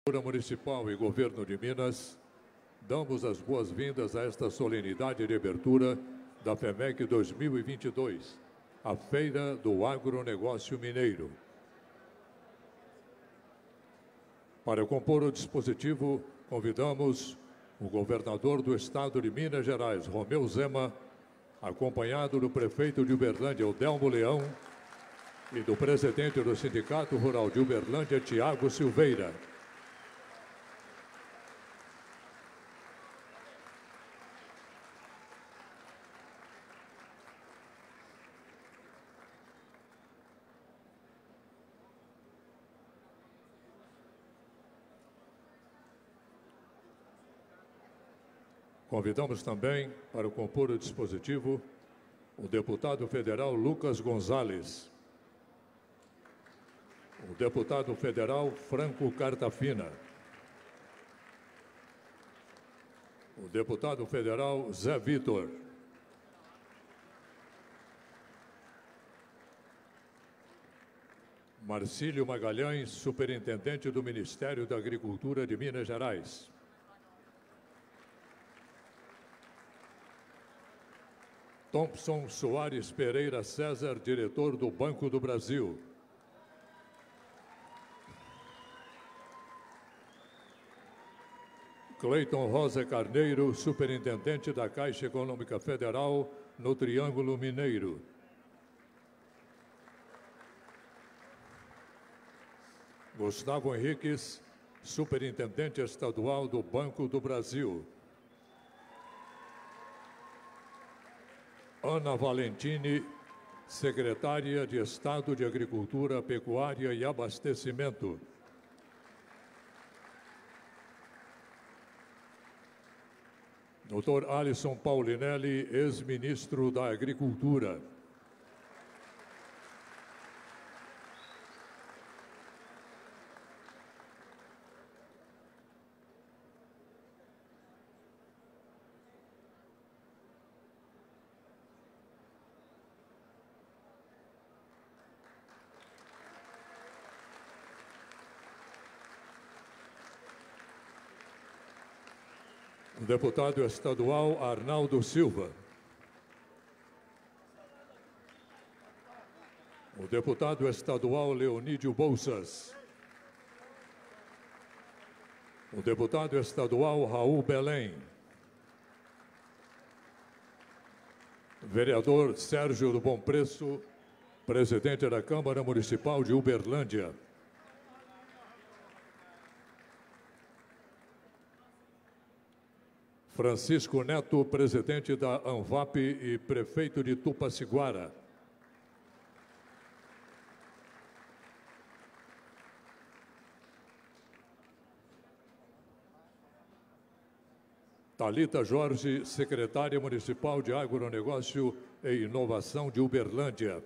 Municipal e Governo de Minas, damos as boas-vindas a esta solenidade de abertura da FEMEC 2022, a Feira do Agronegócio Mineiro. Para compor o dispositivo, convidamos o governador do Estado de Minas Gerais, Romeu Zema, acompanhado do prefeito de Uberlândia, Odelmo Leão, e do presidente do Sindicato Rural de Uberlândia, Tiago Silveira. Convidamos também para compor o dispositivo o deputado federal Lucas Gonzalez, o deputado federal Franco Cartafina, o deputado federal Zé Vitor, Marcílio Magalhães, superintendente do Ministério da Agricultura de Minas Gerais, Thompson Soares Pereira César, diretor do Banco do Brasil. Cleiton Rosa Carneiro, superintendente da Caixa Econômica Federal no Triângulo Mineiro. Gustavo Henriques, superintendente estadual do Banco do Brasil. Ana Valentini, secretária de Estado de Agricultura, Pecuária e Abastecimento. Dr. Alisson Paulinelli, ex-ministro da Agricultura. O deputado estadual Arnaldo Silva. O deputado estadual Leonídio Bolsas. O deputado estadual Raul Belém. Vereador Sérgio do Bom Preço, presidente da Câmara Municipal de Uberlândia. Francisco Neto, presidente da ANVAP e prefeito de Tupaciguara. Thalita Jorge, secretária municipal de Agronegócio e Inovação de Uberlândia.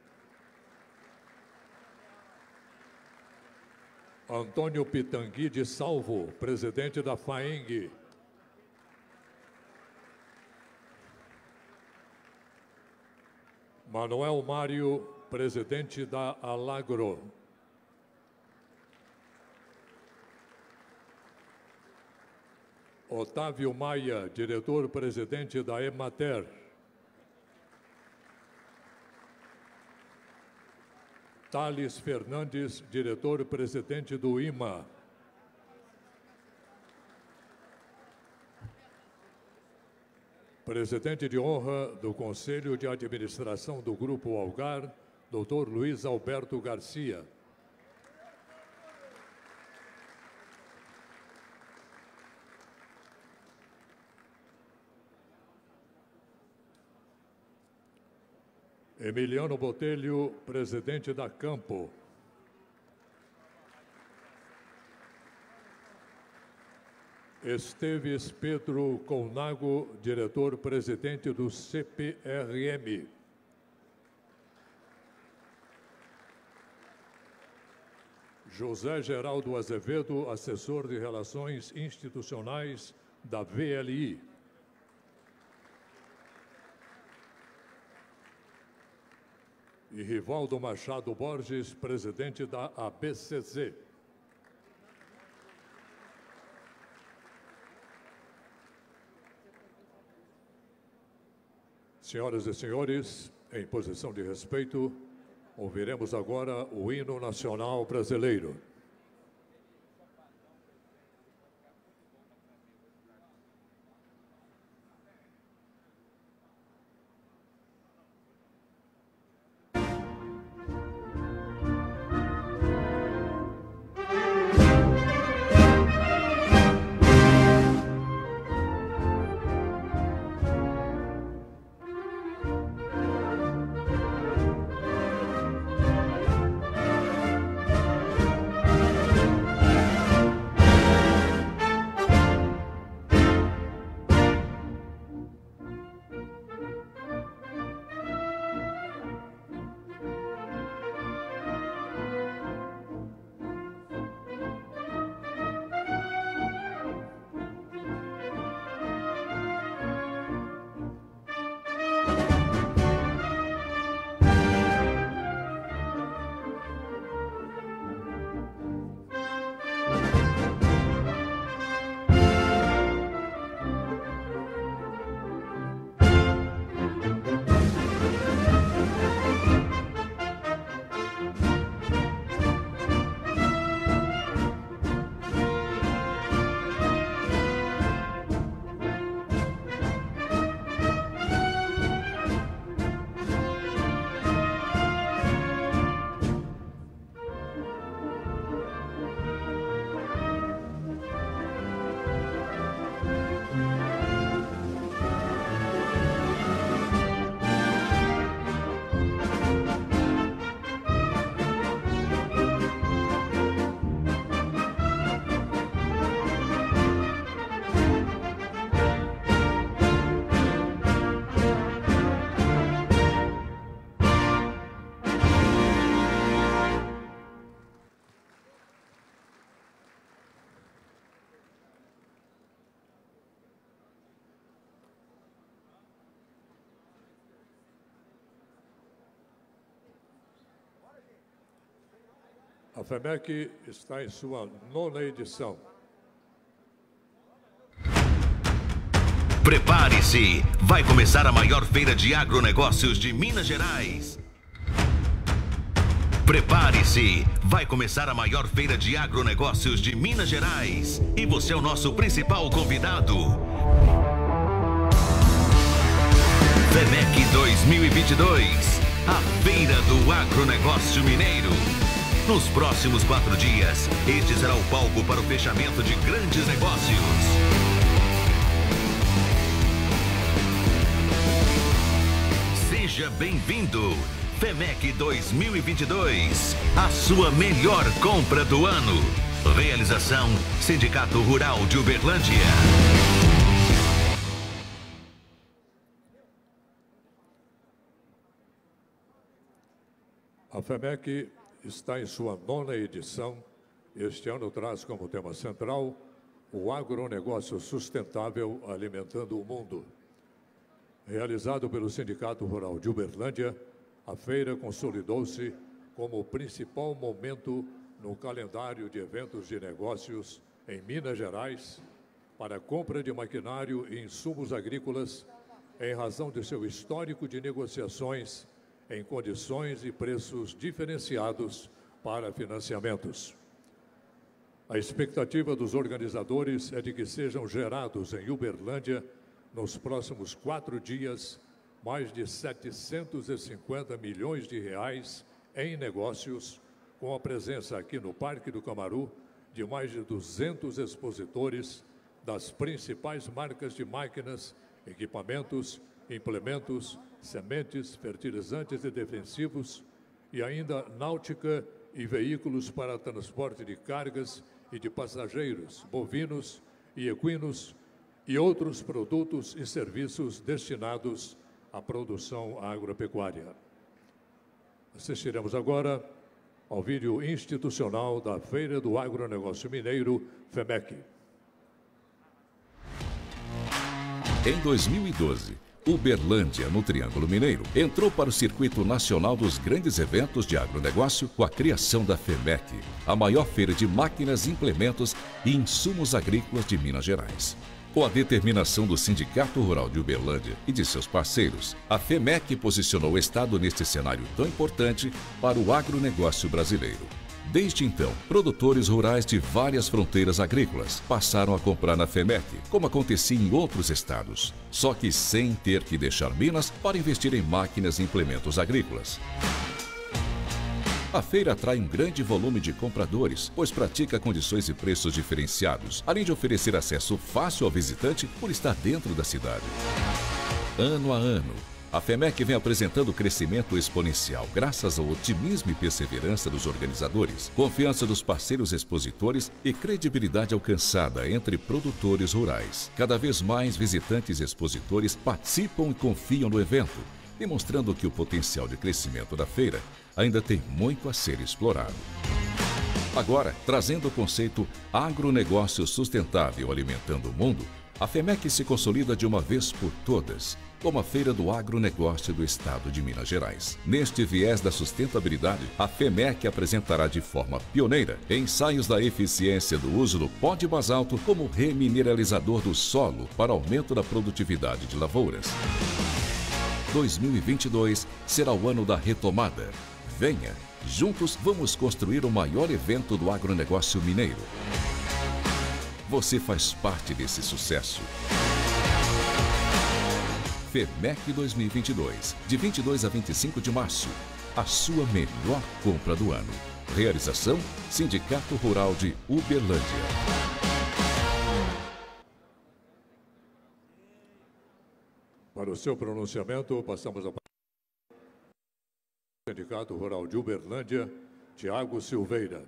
Antônio Pitangui de Salvo, presidente da FAENG. Manuel Mário, presidente da Alagro. Otávio Maia, diretor-presidente da Emater. Thales Fernandes, diretor-presidente do IMA. Presidente de honra do Conselho de Administração do Grupo Algar, Dr. Luiz Alberto Garcia. Emiliano Botelho, presidente da Campo. Esteves Pedro Colnago, diretor-presidente do CPRM. José Geraldo Azevedo, assessor de Relações Institucionais da VLI. E Rivaldo Machado Borges, presidente da ABCZ. Senhoras e senhores, em posição de respeito, ouviremos agora o hino nacional brasileiro. A FEMEC está em sua 9ª edição. Prepare-se! Vai começar a maior feira de agronegócios de Minas Gerais. Prepare-se! Vai começar a maior feira de agronegócios de Minas Gerais. E você é o nosso principal convidado. FEMEC 2022, a Feira do Agronegócio Mineiro. Nos próximos 4 dias, este será o palco para o fechamento de grandes negócios. Seja bem-vindo! FEMEC 2022, a sua melhor compra do ano. Realização Sindicato Rural de Uberlândia. A FEMEC está em sua 9ª edição. Este ano traz como tema central o agronegócio sustentável alimentando o mundo. Realizado pelo Sindicato Rural de Uberlândia, a feira consolidou-se como o principal momento no calendário de eventos de negócios em Minas Gerais para a compra de maquinário e insumos agrícolas em razão de seu histórico de negociações em condições e preços diferenciados para financiamentos. A expectativa dos organizadores é de que sejam gerados em Uberlândia, nos próximos 4 dias, mais de 750 milhões de reais em negócios, com a presença aqui no Parque do Camaru de mais de 200 expositores das principais marcas de máquinas, equipamentos, implementos, sementes, fertilizantes e defensivos, e ainda náutica e veículos para transporte de cargas e de passageiros, bovinos e equinos, e outros produtos e serviços destinados à produção agropecuária. Assistiremos agora ao vídeo institucional da Feira do Agronegócio Mineiro, FEMEC. Em 2012, Uberlândia, no Triângulo Mineiro, entrou para o circuito nacional dos grandes eventos de agronegócio com a criação da FEMEC, a maior feira de máquinas, implementos e insumos agrícolas de Minas Gerais. Com a determinação do Sindicato Rural de Uberlândia e de seus parceiros, a FEMEC posicionou o Estado neste cenário tão importante para o agronegócio brasileiro. Desde então, produtores rurais de várias fronteiras agrícolas passaram a comprar na FEMEC, como acontecia em outros estados, só que sem ter que deixar Minas para investir em máquinas e implementos agrícolas. A feira atrai um grande volume de compradores, pois pratica condições e preços diferenciados, além de oferecer acesso fácil ao visitante por estar dentro da cidade. Ano a ano, a FEMEC vem apresentando crescimento exponencial graças ao otimismo e perseverança dos organizadores, confiança dos parceiros expositores e credibilidade alcançada entre produtores rurais. Cada vez mais visitantes e expositores participam e confiam no evento, demonstrando que o potencial de crescimento da feira ainda tem muito a ser explorado. Agora, trazendo o conceito agronegócio sustentável alimentando o mundo, a FEMEC se consolida de uma vez por todas como a Feira do Agronegócio do Estado de Minas Gerais. Neste viés da sustentabilidade, a FEMEC apresentará de forma pioneira ensaios da eficiência do uso do pó de basalto como remineralizador do solo para aumento da produtividade de lavouras. 2022 será o ano da retomada. Venha, juntos vamos construir o maior evento do agronegócio mineiro. Você faz parte desse sucesso. FEMEC 2022, de 22 a 25 de março. A sua melhor compra do ano. Realização: Sindicato Rural de Uberlândia. Para o seu pronunciamento, passamos ao Sindicato Rural de Uberlândia, Tiago Silveira.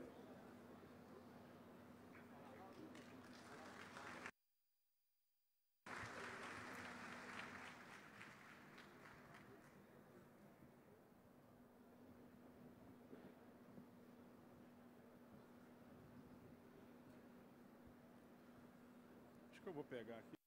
Acho que eu vou pegar aqui.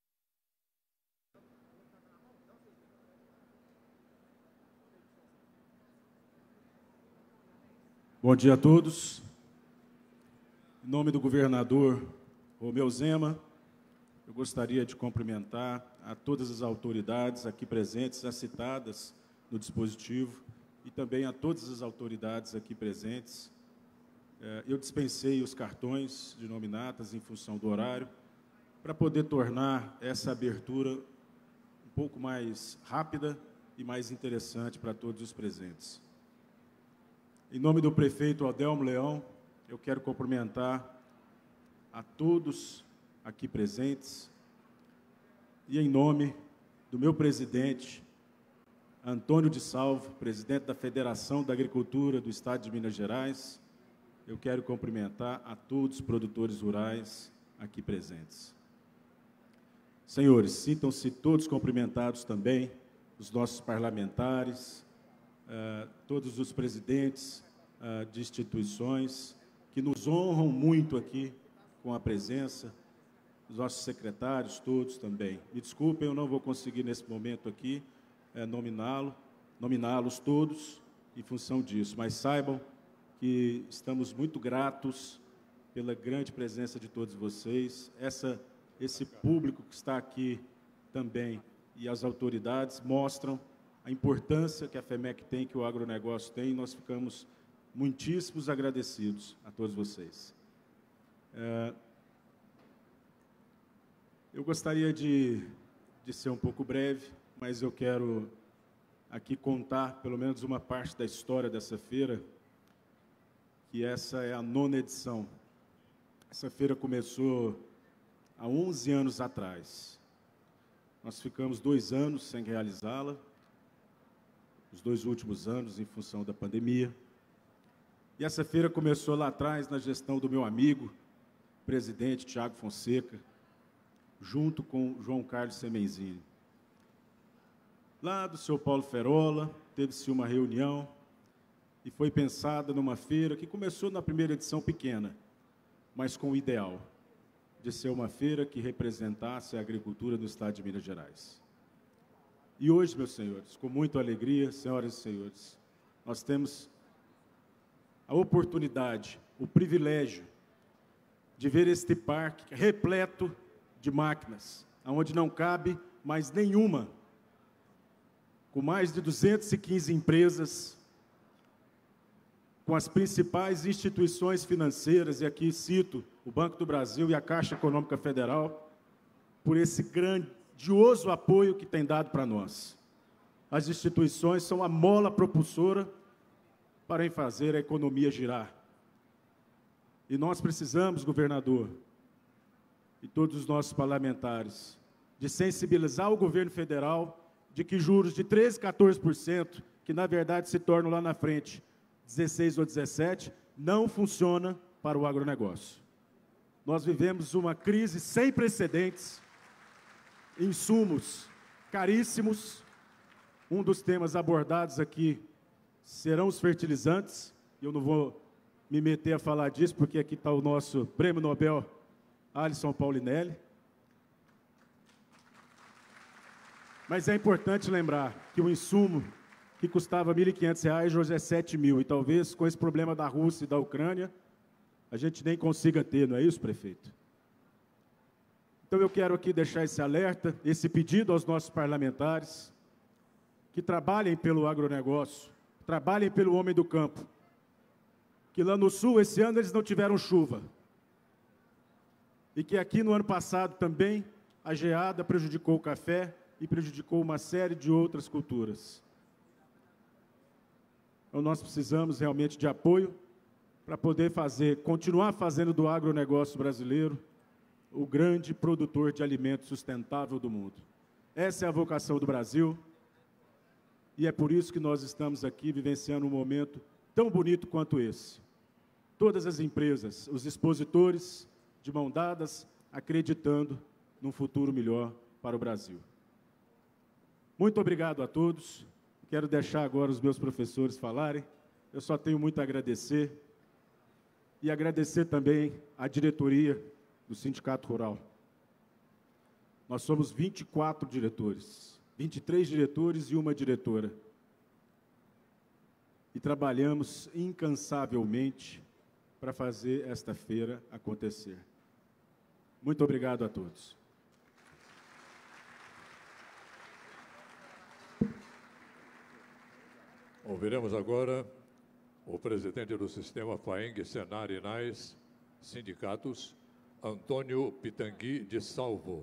Bom dia a todos. Em nome do governador Romeu Zema, eu gostaria de cumprimentar a todas as autoridades aqui presentes, as citadas no dispositivo, e também a todas as autoridades aqui presentes. Eu dispensei os cartões de nominatas em função do horário, para poder tornar essa abertura um pouco mais rápida e mais interessante para todos os presentes. Em nome do prefeito Adelmo Leão, eu quero cumprimentar a todos aqui presentes e em nome do meu presidente, Antônio de Salvo, presidente da Federação da Agricultura do Estado de Minas Gerais, eu quero cumprimentar a todos os produtores rurais aqui presentes. Senhores, sintam-se todos cumprimentados também, os nossos parlamentares, todos os presidentes de instituições que nos honram muito aqui com a presença, os nossos secretários todos também. Me desculpem, eu não vou conseguir nesse momento aqui nominá-los todos em função disso, mas saibam que estamos muito gratos pela grande presença de todos vocês, esse público que está aqui também e as autoridades mostram a importância que a FEMEC tem, que o agronegócio tem, e nós ficamos muitíssimos agradecidos a todos vocês. Eu gostaria de ser um pouco breve, mas eu quero aqui contar pelo menos uma parte da história dessa feira, que essa é a 9ª edição. Essa feira começou há 11 anos atrás. Nós ficamos 2 anos sem realizá-la, os 2 últimos anos em função da pandemia. E essa feira começou lá atrás na gestão do meu amigo, presidente Tiago Fonseca, junto com João Carlos Semenzini. Lá do seu Paulo Ferola, teve-se uma reunião e foi pensada numa feira que começou na primeira edição pequena, mas com o ideal de ser uma feira que representasse a agricultura do Estado de Minas Gerais. E hoje, meus senhores, com muita alegria, senhoras e senhores, nós temos a oportunidade, o privilégio de ver este parque repleto de máquinas, onde não cabe mais nenhuma, com mais de 215 empresas, com as principais instituições financeiras, e aqui cito o Banco do Brasil e a Caixa Econômica Federal, por esse grandioso apoio que tem dado para nós. As instituições são a mola propulsora para fazer a economia girar. E nós precisamos, governador, e todos os nossos parlamentares, de sensibilizar o governo federal de que juros de 13%, 14%, que na verdade se tornam lá na frente 16 ou 17, não funciona para o agronegócio. Nós vivemos uma crise sem precedentes, insumos caríssimos. Um dos temas abordados aqui serão os fertilizantes. Eu não vou me meter a falar disso, porque aqui está o nosso prêmio Nobel, Alisson Paulinelli. Mas é importante lembrar que o insumo que custava R$ 1.500 hoje é R$ 7.000. E talvez com esse problema da Rússia e da Ucrânia, a gente nem consiga ter, não é isso, prefeito? Então eu quero aqui deixar esse alerta, esse pedido aos nossos parlamentares, que trabalhem pelo agronegócio, trabalhem pelo homem do campo, que lá no Sul, esse ano, eles não tiveram chuva, e que aqui no ano passado também a geada prejudicou o café e prejudicou uma série de outras culturas. Então nós precisamos realmente de apoio para poder continuar fazendo do agronegócio brasileiro o grande produtor de alimentos sustentável do mundo. Essa é a vocação do Brasil, e é por isso que nós estamos aqui vivenciando um momento tão bonito quanto esse. Todas as empresas, os expositores, de mão dadas, acreditando num futuro melhor para o Brasil. Muito obrigado a todos. Quero deixar agora os meus professores falarem. Eu só tenho muito a agradecer. E agradecer também à diretoria do Sindicato Rural. Nós somos 24 diretores. 23 diretores e uma diretora. E trabalhamos incansavelmente para fazer esta feira acontecer. Muito obrigado a todos. Ouviremos agora o presidente do Sistema FAENG, Senar e NAES, sindicatos, Antônio Pitangui de Salvo.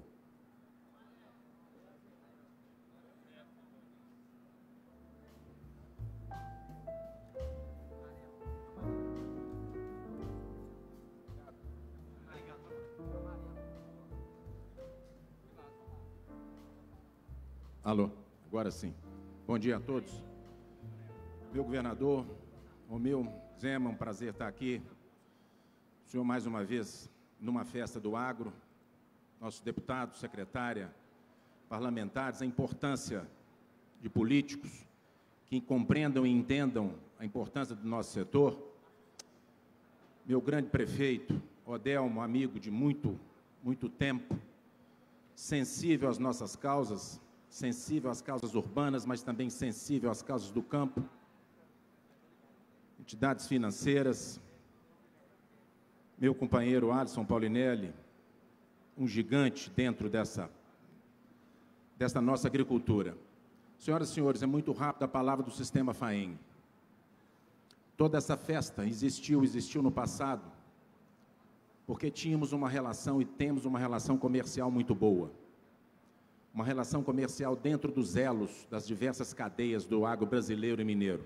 Alô, agora sim. Bom dia a todos. Meu governador, Romeu Zema, um prazer estar aqui. O senhor, mais uma vez, numa festa do agro, nossos deputados, secretária, parlamentares, a importância de políticos que compreendam e entendam a importância do nosso setor. Meu grande prefeito, Odelmo, amigo de muito tempo, sensível às nossas causas, sensível às causas urbanas, mas também sensível às causas do campo, entidades financeiras, meu companheiro Alisson Paulinelli, um gigante dentro dessa nossa agricultura. Senhoras e senhores, é muito rápida a palavra do Sistema FAENG. Toda essa festa existiu no passado, porque tínhamos uma relação e temos uma relação comercial muito boa. Uma relação comercial dentro dos elos das diversas cadeias do agro brasileiro e mineiro.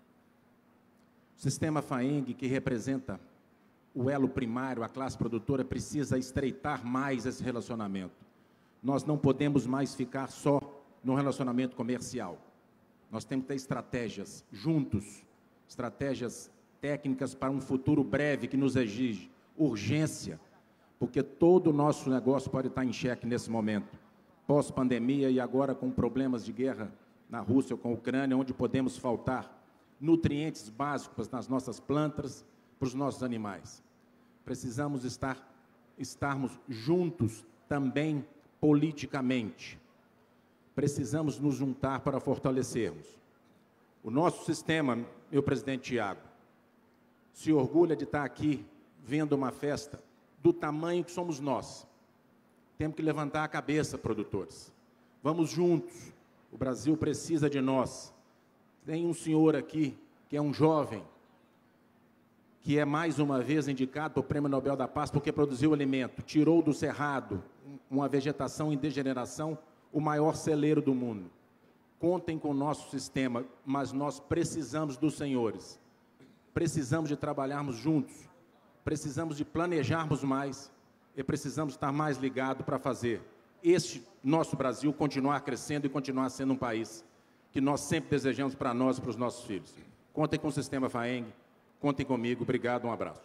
O Sistema FAENG, que representa o elo primário, a classe produtora, precisa estreitar mais esse relacionamento. Nós não podemos mais ficar só no relacionamento comercial. Nós temos que ter estratégias juntos, estratégias técnicas para um futuro breve que nos exige urgência, porque todo o nosso negócio pode estar em xeque nesse momento. Pós-pandemia e agora com problemas de guerra na Rússia ou com a Ucrânia, onde podemos faltar nutrientes básicos nas nossas plantas, para os nossos animais. Precisamos estarmos juntos também politicamente. Precisamos nos juntar para fortalecermos. O nosso sistema, meu presidente Tiago, se orgulha de estar aqui vendo uma festa do tamanho que somos nós. Temos que levantar a cabeça, produtores. Vamos juntos. O Brasil precisa de nós. Tem um senhor aqui, que é um jovem, que é mais uma vez indicado para o Prêmio Nobel da Paz porque produziu alimento, tirou do cerrado, uma vegetação em degeneração, o maior celeiro do mundo. Contem com o nosso sistema, mas nós precisamos dos senhores. Precisamos de trabalharmos juntos, precisamos de planejarmos mais e precisamos estar mais ligados para fazer este nosso Brasil continuar crescendo e continuar sendo um país que nós sempre desejamos para nós e para os nossos filhos. Contem com o Sistema FAENG, contem comigo, obrigado, um abraço.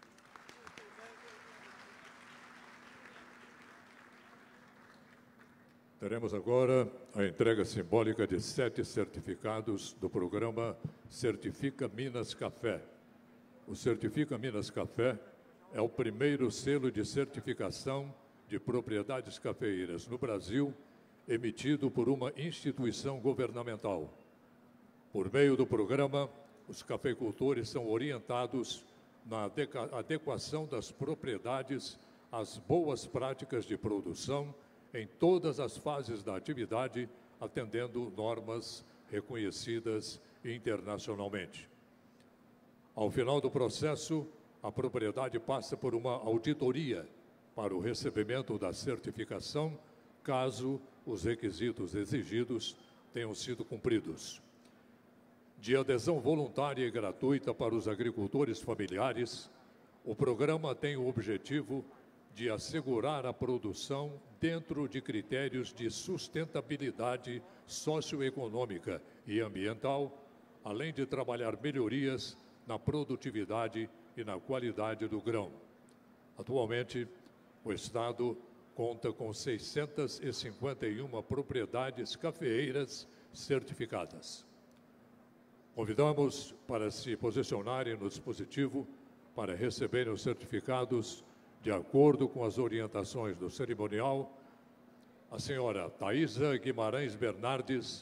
Teremos agora a entrega simbólica de 7 certificados do programa Certifica Minas Café. O Certifica Minas Café é o primeiro selo de certificação de propriedades cafeeiras no Brasil, emitido por uma instituição governamental. Por meio do programa, os cafeicultores são orientados na adequação das propriedades às boas práticas de produção em todas as fases da atividade, atendendo normas reconhecidas internacionalmente. Ao final do processo, a propriedade passa por uma auditoria para o recebimento da certificação, caso os requisitos exigidos tenham sido cumpridos. De adesão voluntária e gratuita para os agricultores familiares, o programa tem o objetivo de assegurar a produção dentro de critérios de sustentabilidade socioeconômica e ambiental, além de trabalhar melhorias na produtividade e na qualidade do grão. Atualmente, o Estado conta com 651 propriedades cafeeiras certificadas. Convidamos para se posicionarem no dispositivo para receberem os certificados de acordo com as orientações do cerimonial, a senhora Thaisa Guimarães Bernardes,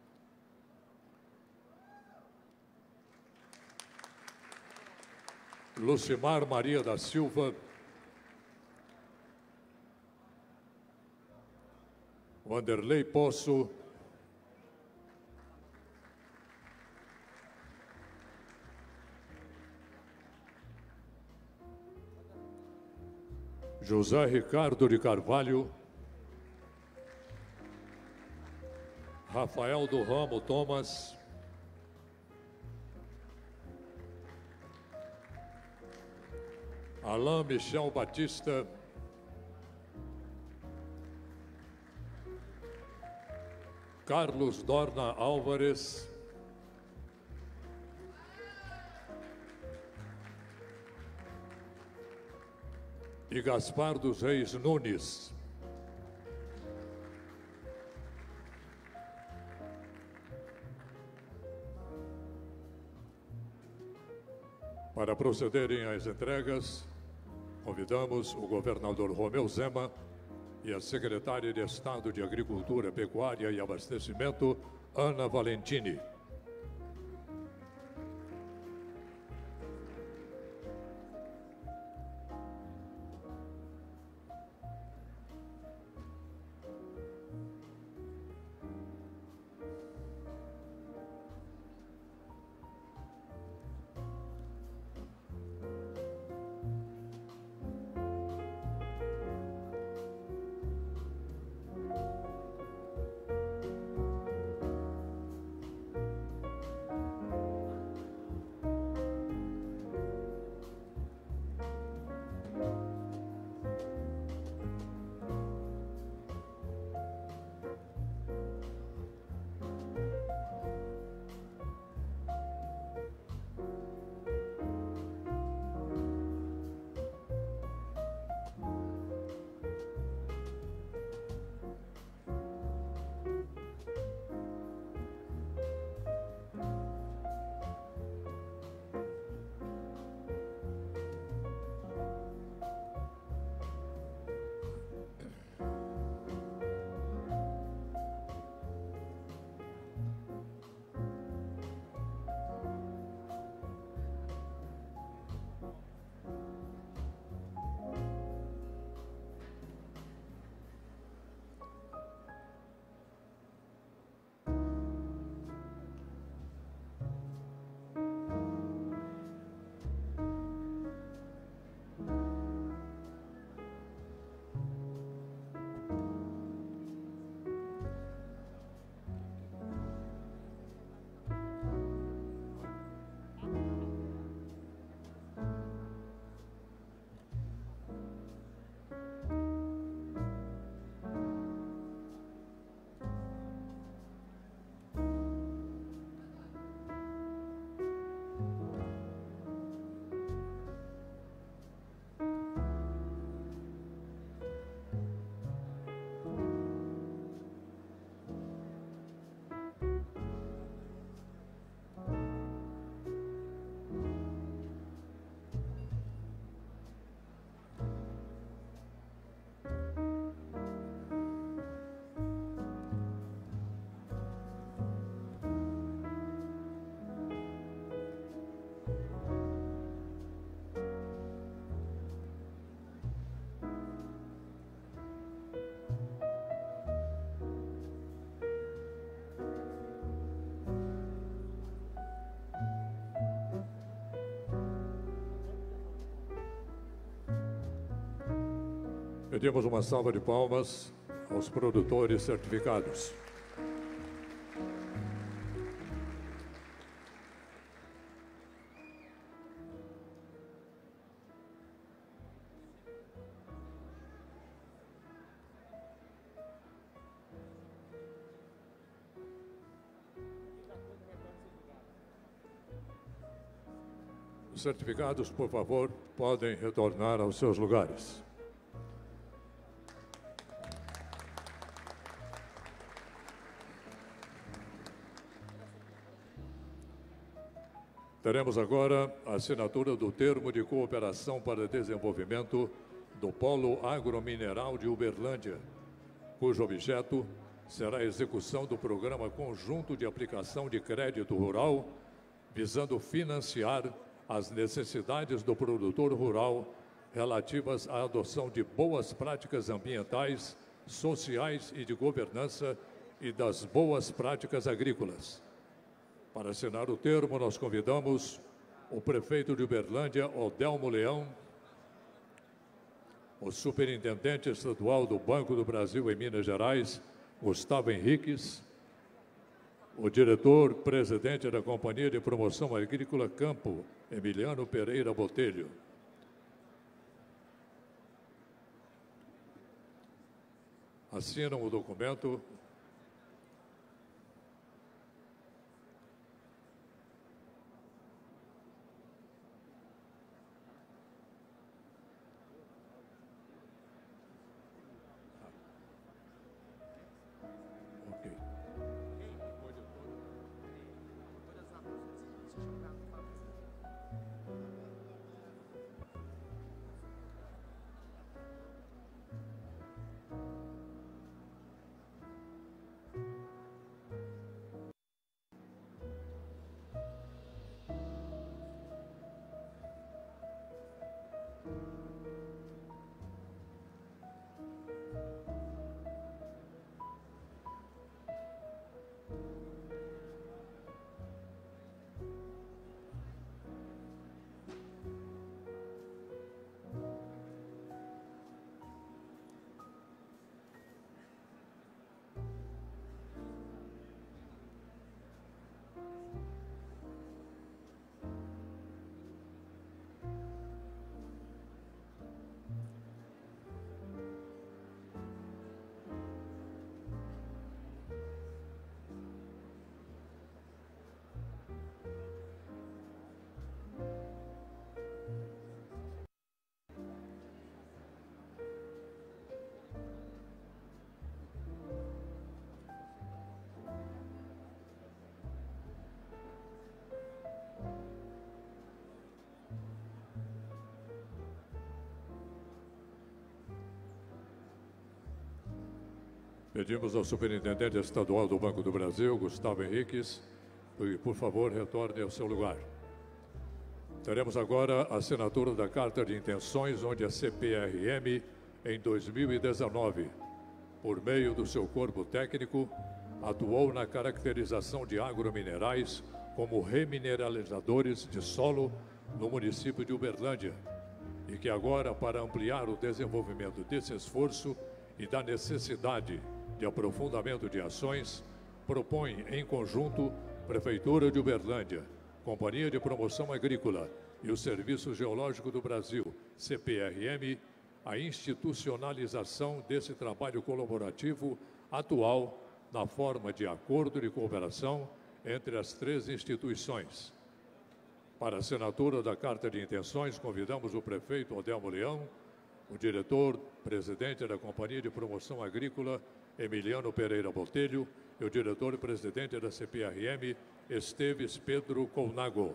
Lucimar Maria da Silva, Wanderlei Poço, José Ricardo de Carvalho, Rafael do Ramo Thomas, Alain Michel Batista, Carlos Dorna Álvares, e Gaspar dos Reis Nunes. Para procederem às entregas, convidamos o governador Romeu Zema e a secretária de Estado de Agricultura, Pecuária e Abastecimento, Ana Valentini. Pedimos uma salva de palmas aos produtores certificados. Os certificados, por favor, podem retornar aos seus lugares. Teremos agora a assinatura do termo de cooperação para desenvolvimento do Polo Agromineral de Uberlândia, cujo objeto será a execução do Programa Conjunto de Aplicação de Crédito Rural, visando financiar as necessidades do produtor rural relativas à adoção de boas práticas ambientais, sociais e de governança e das boas práticas agrícolas. Para assinar o termo, nós convidamos o prefeito de Uberlândia, Odelmo Leão, o superintendente estadual do Banco do Brasil em Minas Gerais, Gustavo Henriques, o diretor-presidente da Companhia de Promoção Agrícola Campo, Emiliano Pereira Botelho. Assinam o documento Pedimos ao superintendente estadual do Banco do Brasil, Gustavo Henriques, que, por favor, retorne ao seu lugar. Teremos agora a assinatura da Carta de Intenções, onde a CPRM, em 2019, por meio do seu corpo técnico, atuou na caracterização de agrominerais como remineralizadores de solo no município de Uberlândia, e que agora, para ampliar o desenvolvimento desse esforço e da necessidade de aprofundamento de ações, propõe em conjunto Prefeitura de Uberlândia, Companhia de Promoção Agrícola e o Serviço Geológico do Brasil, CPRM, a institucionalização desse trabalho colaborativo atual na forma de acordo de cooperação entre as três instituições. Para a assinatura da Carta de Intenções, convidamos o prefeito Odelmo Leão, o diretor-presidente da Companhia de Promoção Agrícola, Emiliano Pereira Botelho, e o diretor-presidente da CPRM, Esteves Pedro Colnago.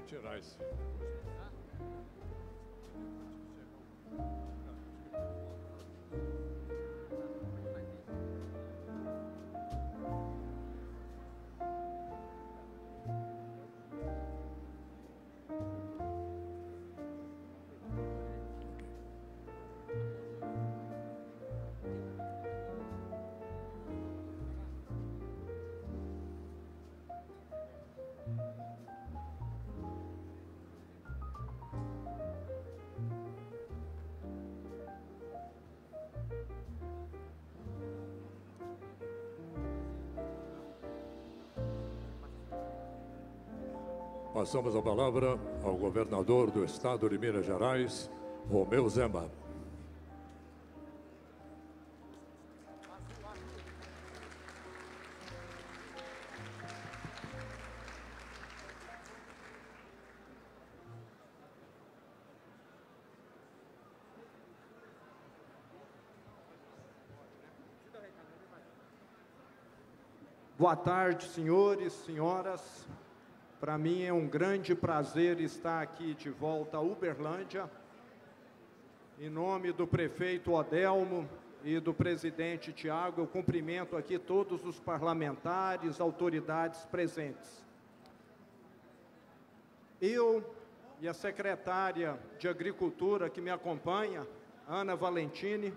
tirar esse. Passamos a palavra ao governador do Estado de Minas Gerais, Romeu Zema. Boa tarde, senhores, senhoras. Para mim é um grande prazer estar aqui de volta a Uberlândia. Em nome do prefeito Odelmo e do presidente Tiago, eu cumprimento aqui todos os parlamentares, autoridades presentes. Eu e a secretária de Agricultura que me acompanha, Ana Valentini,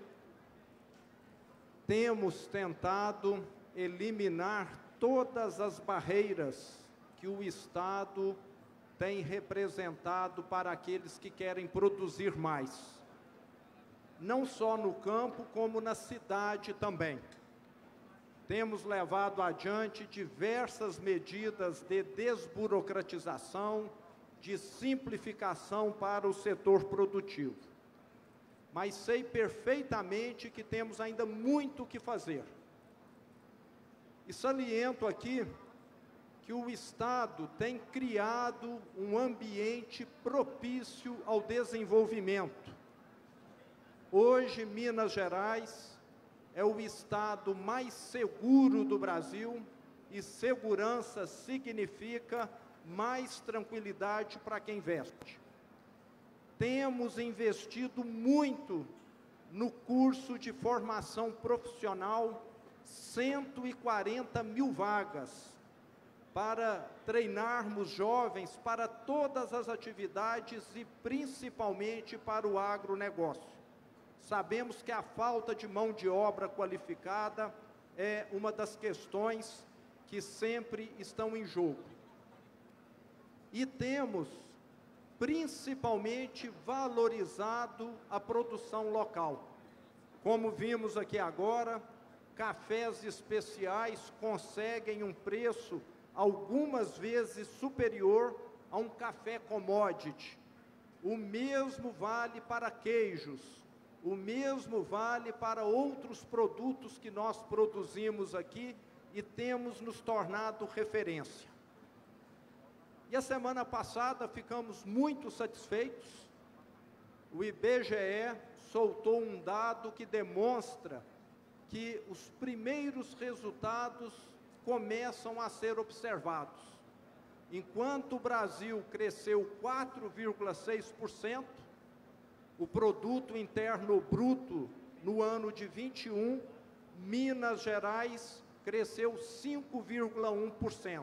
temos tentado eliminar todas as barreiras que o Estado tem representado para aqueles que querem produzir mais, não só no campo, como na cidade também. Temos levado adiante diversas medidas de desburocratização, de simplificação para o setor produtivo. Mas sei perfeitamente que temos ainda muito o que fazer. E saliento aqui que o Estado tem criado um ambiente propício ao desenvolvimento. Hoje, Minas Gerais é o estado mais seguro do Brasil, e segurança significa mais tranquilidade para quem investe. Temos investido muito no curso de formação profissional, 140 mil vagas, para treinarmos jovens para todas as atividades e principalmente para o agronegócio. Sabemos que a falta de mão de obra qualificada é uma das questões que sempre estão em jogo. E temos principalmente valorizado a produção local. Como vimos aqui agora, cafés especiais conseguem um preço algumas vezes superior a um café commodity. O mesmo vale para queijos, o mesmo vale para outros produtos que nós produzimos aqui e temos nos tornado referência. E a semana passada ficamos muito satisfeitos. O IBGE soltou um dado que demonstra que os primeiros resultados começam a ser observados. Enquanto o Brasil cresceu 4,6%, o produto interno bruto no ano de 21, Minas Gerais cresceu 5,1%.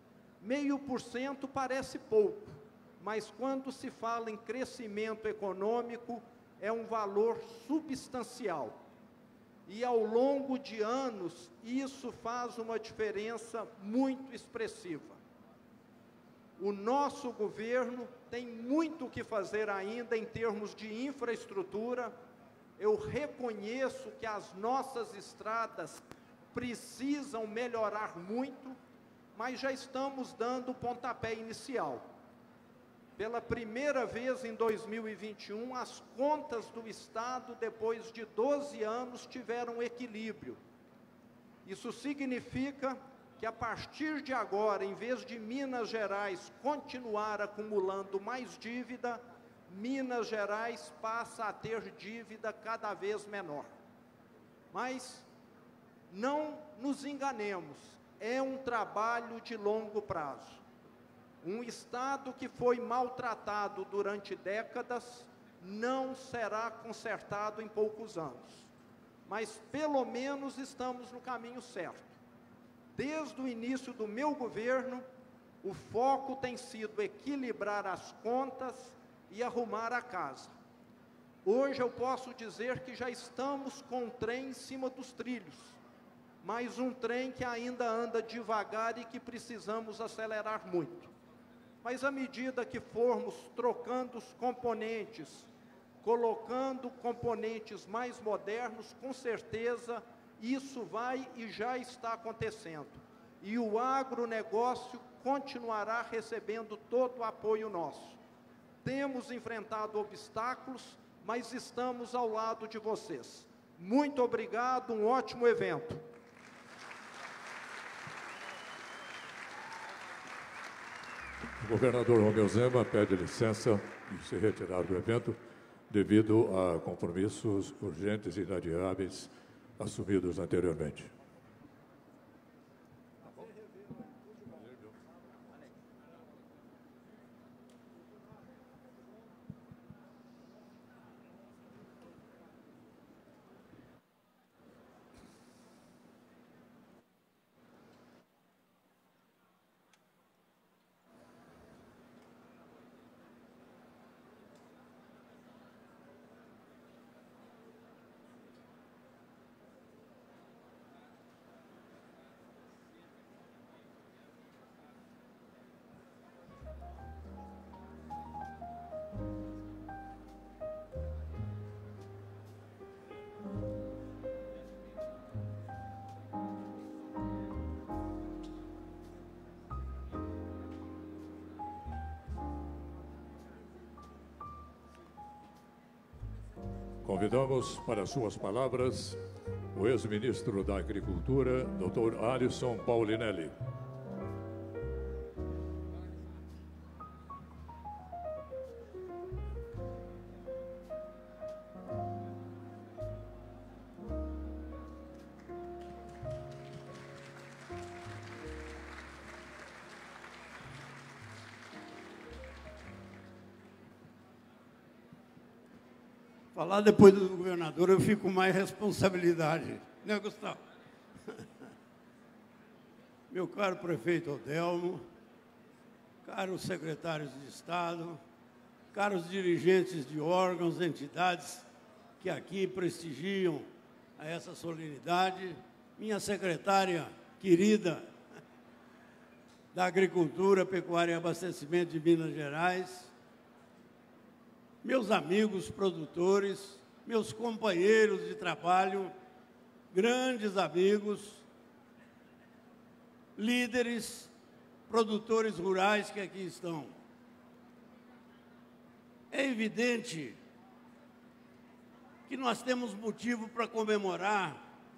0,5% parece pouco, mas quando se fala em crescimento econômico, é um valor substancial. E ao longo de anos, isso faz uma diferença muito expressiva. O nosso governo tem muito o que fazer ainda em termos de infraestrutura. Eu reconheço que as nossas estradas precisam melhorar muito, mas já estamos dando o pontapé inicial. Pela primeira vez em 2021, as contas do Estado, depois de 12 anos, tiveram equilíbrio. Isso significa que, a partir de agora, em vez de Minas Gerais continuar acumulando mais dívida, Minas Gerais passa a ter dívida cada vez menor. Mas não nos enganemos, é um trabalho de longo prazo. Um Estado que foi maltratado durante décadas não será consertado em poucos anos. Mas, pelo menos, estamos no caminho certo. Desde o início do meu governo, o foco tem sido equilibrar as contas e arrumar a casa. Hoje eu posso dizer que já estamos com o trem em cima dos trilhos, mas um trem que ainda anda devagar e que precisamos acelerar muito. Mas à medida que formos trocando os componentes, colocando componentes mais modernos, com certeza isso vai e já está acontecendo. E o agronegócio continuará recebendo todo o apoio nosso. Temos enfrentado obstáculos, mas estamos ao lado de vocês. Muito obrigado, um ótimo evento. O governador Romeu Zema pede licença de se retirar do evento devido a compromissos urgentes e inadiáveis assumidos anteriormente. Convidamos para suas palavras o ex-ministro da Agricultura, Dr. Alisson Paulinelli. Falar depois do governador, eu fico com mais responsabilidade, né, Gustavo? Meu caro prefeito Odelmo, caros secretários de Estado, caros dirigentes de órgãos, entidades que aqui prestigiam a essa solenidade, minha secretária querida da Agricultura, Pecuária e Abastecimento de Minas Gerais, meus amigos produtores, meus companheiros de trabalho, grandes amigos, líderes, produtores rurais que aqui estão. É evidente que nós temos motivo para comemorar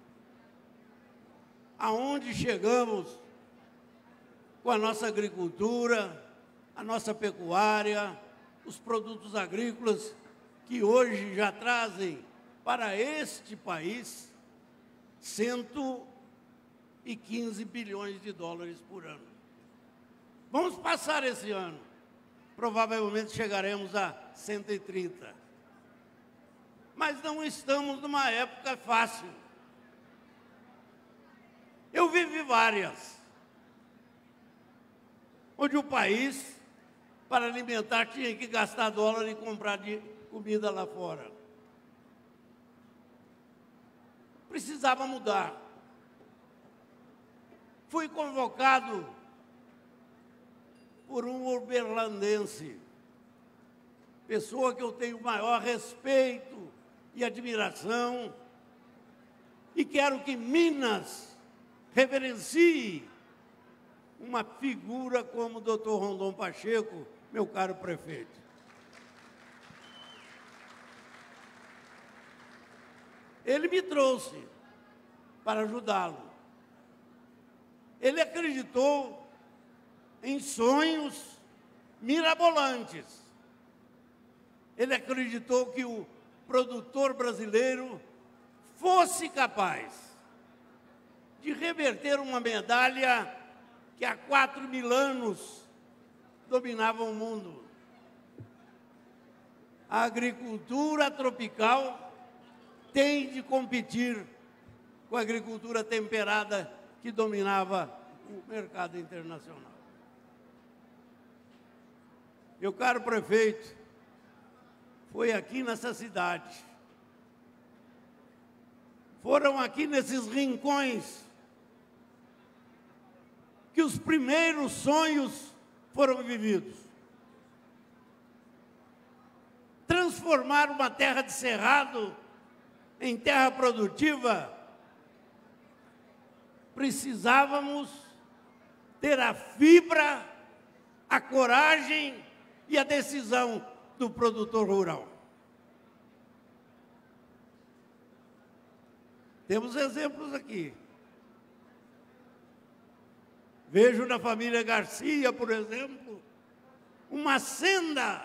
aonde chegamos com a nossa agricultura, a nossa pecuária, os produtos agrícolas que hoje já trazem para este país 115 bilhões de dólares por ano. Vamos passar esse ano. Provavelmente chegaremos a 130. Mas não estamos numa época fácil. Eu vivi várias, onde o país, para alimentar, tinha que gastar dólar e comprar de comida lá fora. Precisava mudar. Fui convocado por um uberlandense, pessoa que eu tenho maior respeito e admiração, e quero que Minas reverencie uma figura como o Dr. Rondon Pacheco, meu caro prefeito. Ele me trouxe para ajudá-lo. Ele acreditou em sonhos mirabolantes. Ele acreditou que o produtor brasileiro fosse capaz de reverter uma medalha que há 4.000 anos dominavam o mundo. A agricultura tropical tem de competir com a agricultura temperada que dominava o mercado internacional. Meu caro prefeito, foi aqui nessa cidade, foram aqui nesses rincões que os primeiros sonhos foram vividos. Transformar uma terra de cerrado em terra produtiva, precisávamos ter a fibra, a coragem e a decisão do produtor rural. Temos exemplos aqui. Vejo na família Garcia, por exemplo, uma senda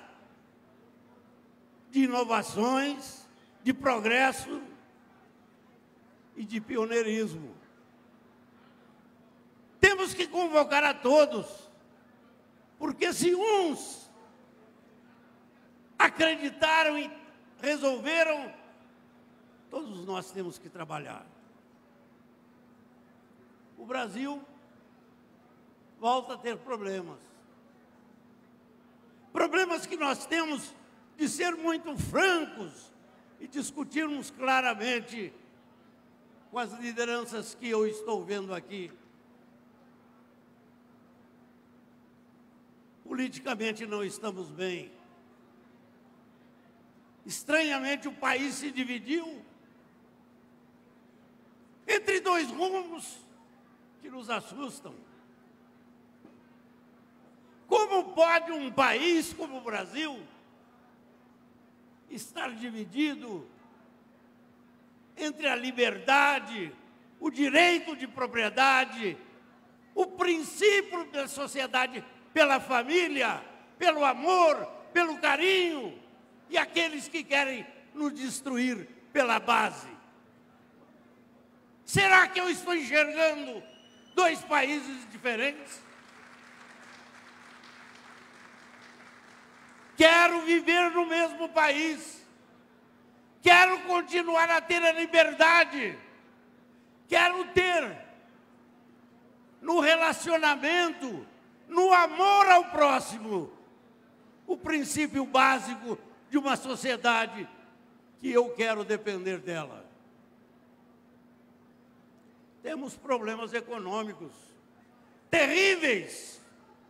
de inovações, de progresso e de pioneirismo. Temos que convocar a todos, porque se uns acreditaram e resolveram, todos nós temos que trabalhar. O Brasil volta a ter problemas. Problemas que nós temos de ser muito francos e discutirmos claramente com as lideranças que eu estou vendo aqui. Politicamente não estamos bem. Estranhamente, o país se dividiu entre dois rumos que nos assustam. Como pode um país como o Brasil estar dividido entre a liberdade, o direito de propriedade, o princípio da sociedade pela família, pelo amor, pelo carinho, e aqueles que querem nos destruir pela base? Será que eu estou enxergando dois países diferentes? Quero viver no mesmo país, quero continuar a ter a liberdade, quero ter no relacionamento, no amor ao próximo, o princípio básico de uma sociedade que eu quero depender dela. Temos problemas econômicos terríveis.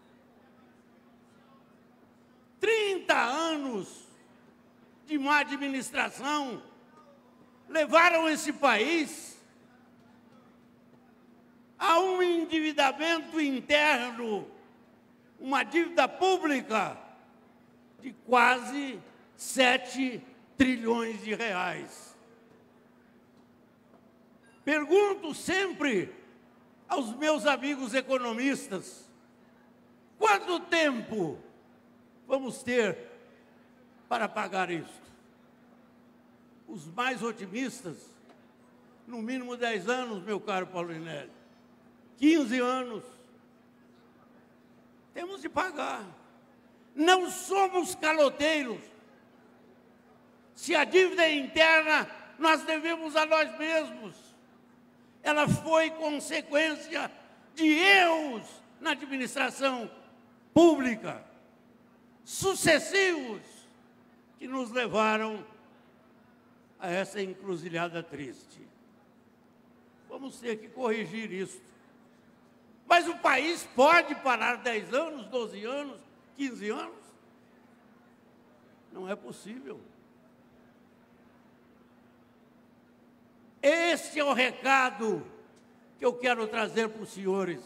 30 anos de má administração levaram esse país a um endividamento interno, uma dívida pública de quase 7 trilhões de reais. Pergunto sempre aos meus amigos economistas: quanto tempo vamos ter para pagar isto? Os mais otimistas, no mínimo 10 anos, meu caro Paulinelli, 15 anos. Temos de pagar. Não somos caloteiros. Se a dívida é interna, nós devemos a nós mesmos. Ela foi consequência de erros na administração pública, sucessivos, que nos levaram a essa encruzilhada triste. Vamos ter que corrigir isso. Mas o país pode parar 10 anos, 12 anos, 15 anos? Não é possível. Este é o recado que eu quero trazer para os senhores.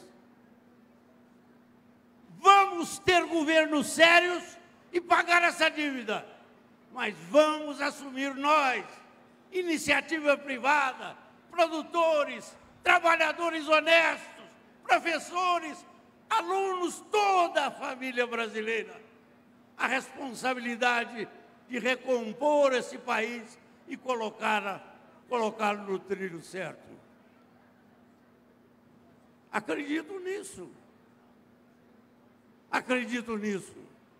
Vamos ter governos sérios e pagar essa dívida, mas vamos assumir nós, iniciativa privada, produtores, trabalhadores honestos, professores, alunos, toda a família brasileira, a responsabilidade de recompor esse país e colocá-lo no trilho certo. Acredito nisso. acredito nisso.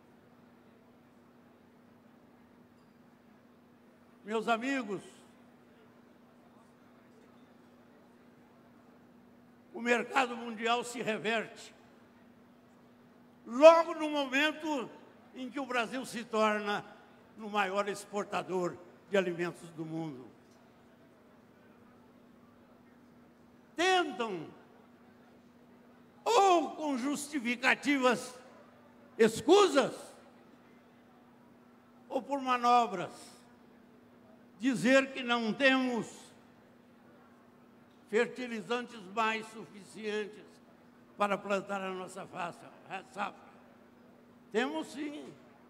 Meus amigos, o mercado mundial se reverte logo no momento em que o Brasil se torna o maior exportador de alimentos do mundo. Tentam, ou com justificativas escusas, ou por manobras, dizer que não temos fertilizantes mais suficientes para plantar a nossa safra. Temos sim.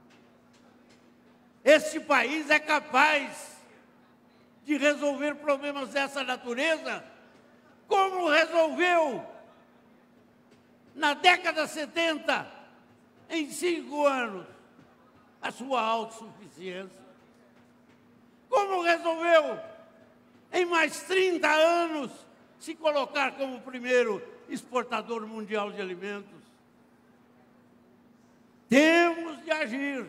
Este país é capaz de resolver problemas dessa natureza, como resolveu na década 70, em 5 anos, a sua autossuficiência. Como resolveu, em mais 30 anos, se colocar como o primeiro exportador mundial de alimentos. Temos de agir.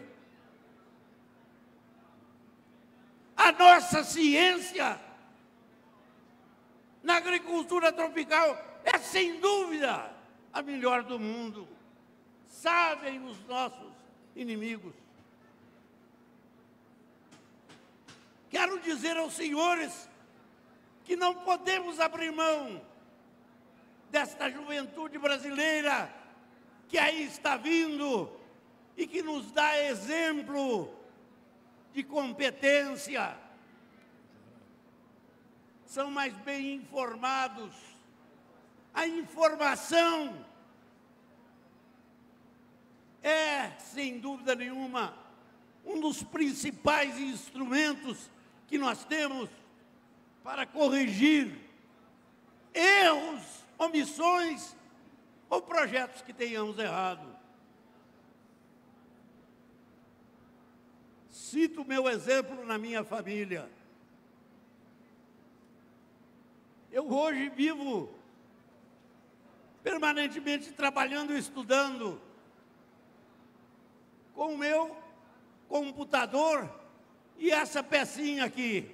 A nossa ciência na agricultura tropical é, sem dúvida, a melhor do mundo. Sabem os nossos inimigos. Quero dizer aos senhores que não podemos abrir mão desta juventude brasileira que aí está vindo e que nos dá exemplo de competência. São mais bem informados. A informação é, sem dúvida nenhuma, um dos principais instrumentos que nós temos para corrigir erros, omissões ou projetos que tenhamos errado. Cito meu exemplo na minha família. Eu hoje vivo permanentemente trabalhando e estudando com o meu computador e essa pecinha aqui.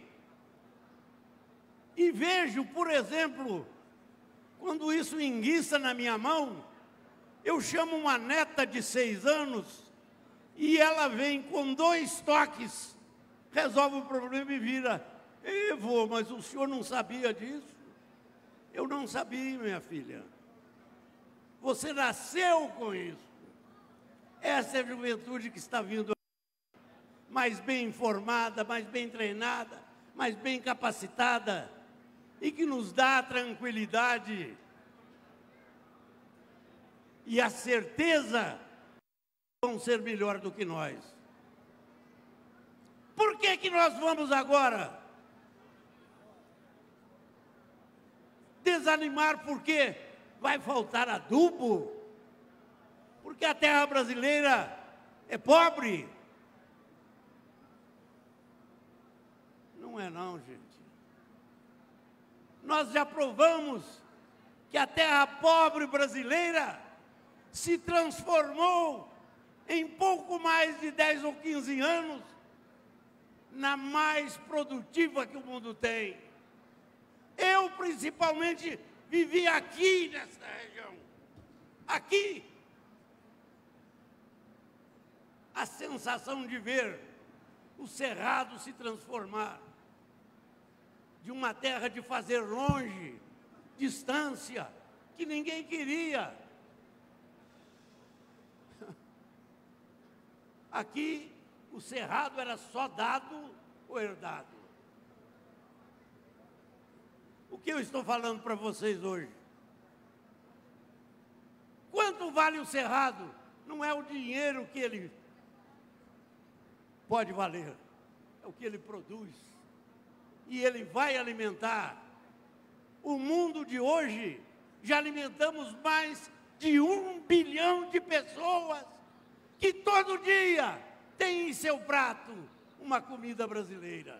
E vejo, por exemplo, quando isso enguiça na minha mão, eu chamo uma neta de 6 anos e ela vem com 2 toques, resolve o problema e vira: vô, mas o senhor não sabia disso? Eu não sabia, minha filha. Você nasceu com isso. Essa é a juventude que está vindo mais bem informada, mais bem treinada, mais bem capacitada e que nos dá a tranquilidade e a certeza que vão ser melhor do que nós. Por que que nós vamos agora desanimar? Porque vai faltar adubo? Porque a terra brasileira é pobre? Não é não, gente. Nós já provamos que a terra pobre brasileira se transformou em pouco mais de 10 ou 15 anos na mais produtiva que o mundo tem. Eu, principalmente, vivi aqui nessa região. Aqui. A sensação de ver o Cerrado se transformar de uma terra de fazer longe, distância, que ninguém queria. Aqui, o Cerrado era só dado ou herdado. O que eu estou falando para vocês hoje? Quanto vale o Cerrado? Não é o dinheiro que ele pode valer, é o que ele produz. E ele vai alimentar. O mundo de hoje, já alimentamos mais de 1 bilhão de pessoas que todo dia tem em seu prato uma comida brasileira.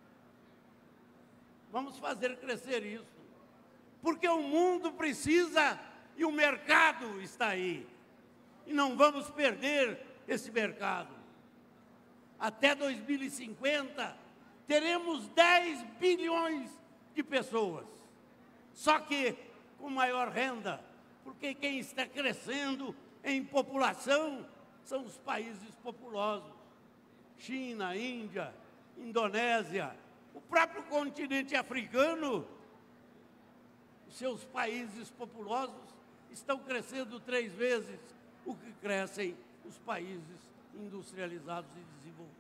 Vamos fazer crescer isso, porque o mundo precisa e o mercado está aí. e não vamos perder esse mercado. Até 2050, teremos 10 bilhões de pessoas. Só que com maior renda, porque quem está crescendo em população são os países populosos. China, Índia, Indonésia, o próprio continente africano, os seus países populosos estão crescendo 3 vezes o que crescem os países industrializados e desenvolvidos.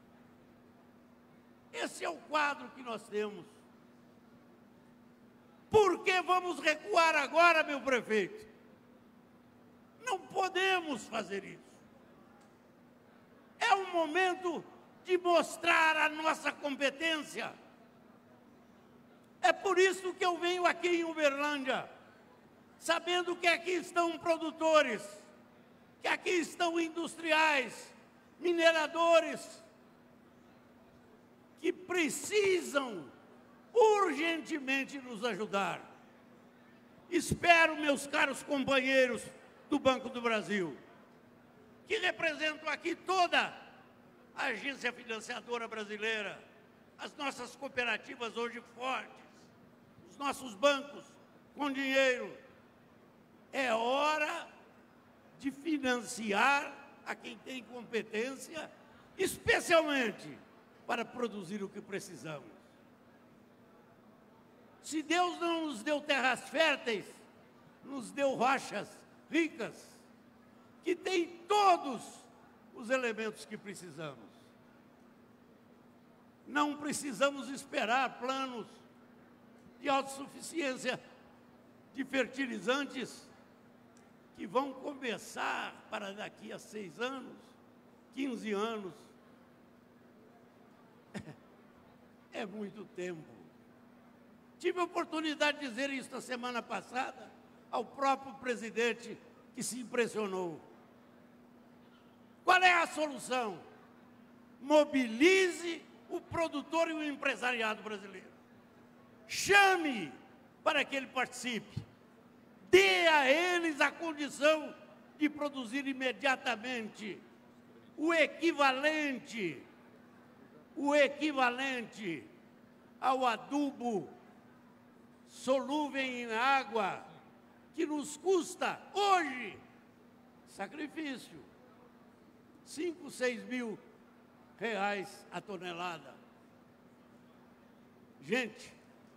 Esse é o quadro que nós temos. Por que vamos recuar agora, meu prefeito? Não podemos fazer isso. É o momento de mostrar a nossa competência. É por isso que eu venho aqui em Uberlândia, sabendo que aqui estão produtores, que aqui estão industriais, mineradores, que precisam urgentemente nos ajudar. Espero, meus caros companheiros do Banco do Brasil, que representam aqui toda a agência financiadora brasileira, as nossas cooperativas hoje fortes, os nossos bancos com dinheiro. É hora de financiar a quem tem competência, especialmente para produzir o que precisamos. Se Deus não nos deu terras férteis, nos deu rochas ricas, que têm todos os elementos que precisamos. Não precisamos esperar planos de autossuficiência de fertilizantes que vão começar para daqui a 6 anos, 15 anos. É muito tempo. Tive a oportunidade de dizer isso na semana passada ao próprio presidente, que se impressionou. Qual é a solução? Mobilize o produtor e o empresariado brasileiro. Chame para que ele participe. Dê a eles a condição de produzir imediatamente o equivalente ao adubo solúvel em água, que nos custa hoje sacrifício, 5, 6 mil reais a tonelada. Gente,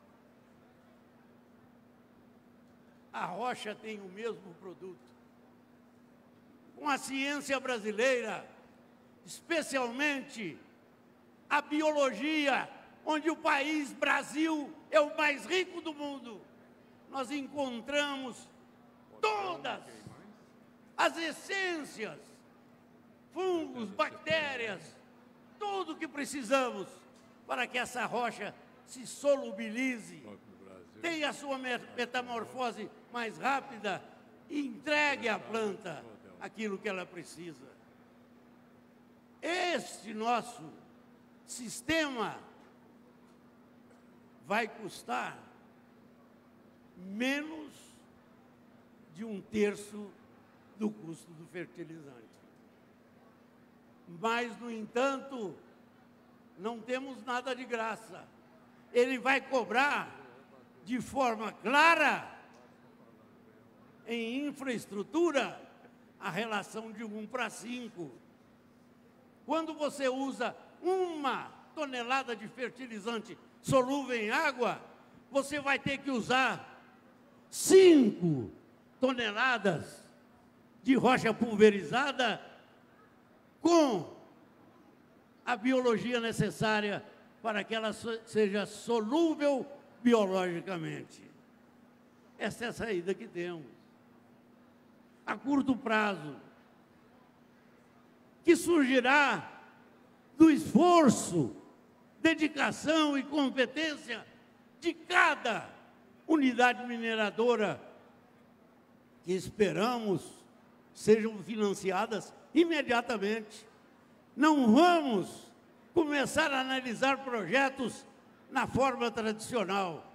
a rocha tem o mesmo produto. Com a ciência brasileira, especialmente a biologia, onde o país Brasil é o mais rico do mundo, nós encontramos todas as essências, fungos, bactérias, tudo que precisamos para que essa rocha se solubilize, tenha a sua metamorfose mais rápida e entregue à planta aquilo que ela precisa. Este nosso sistema vai custar menos de 1/3 do custo do fertilizante. Mas, no entanto, não temos nada de graça. Ele vai cobrar de forma clara, em infraestrutura, a relação de 1:5. Quando você usa 1 tonelada de fertilizante solúvel em água, você vai ter que usar 5 toneladas de rocha pulverizada com a biologia necessária para que ela seja solúvel biologicamente. Essa é a saída que temos. A curto prazo, que surgirá do esforço, dedicação e competência de cada unidade mineradora, que esperamos sejam financiadas imediatamente. Não vamos começar a analisar projetos na forma tradicional.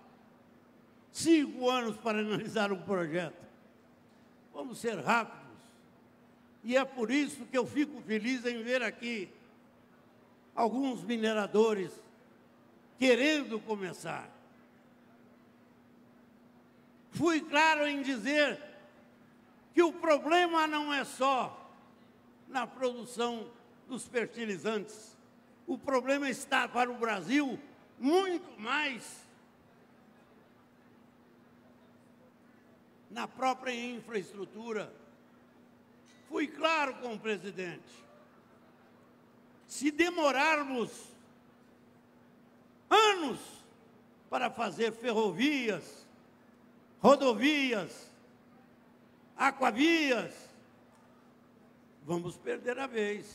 5 anos para analisar um projeto. Vamos ser rápidos. E é por isso que eu fico feliz em ver aqui alguns mineradores querendo começar. Fui claro em dizer que o problema não é só na produção dos fertilizantes. O problema está para o Brasil muito mais na própria infraestrutura. Fui claro com o presidente. Se demorarmos anos para fazer ferrovias, rodovias, aquavias, vamos perder a vez.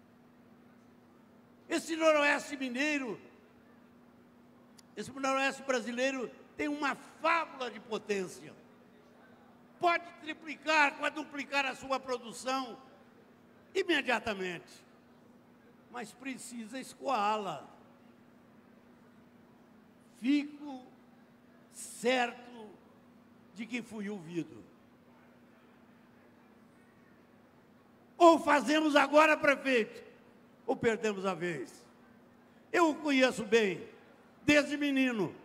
Esse noroeste mineiro, esse noroeste brasileiro tem uma fábula de potência. Pode triplicar, quadruplicar a sua produção imediatamente, mas precisa escoá-la. Fico certo de que fui ouvido. Ou fazemos agora, prefeito, ou perdemos a vez. Eu o conheço bem, desde menino.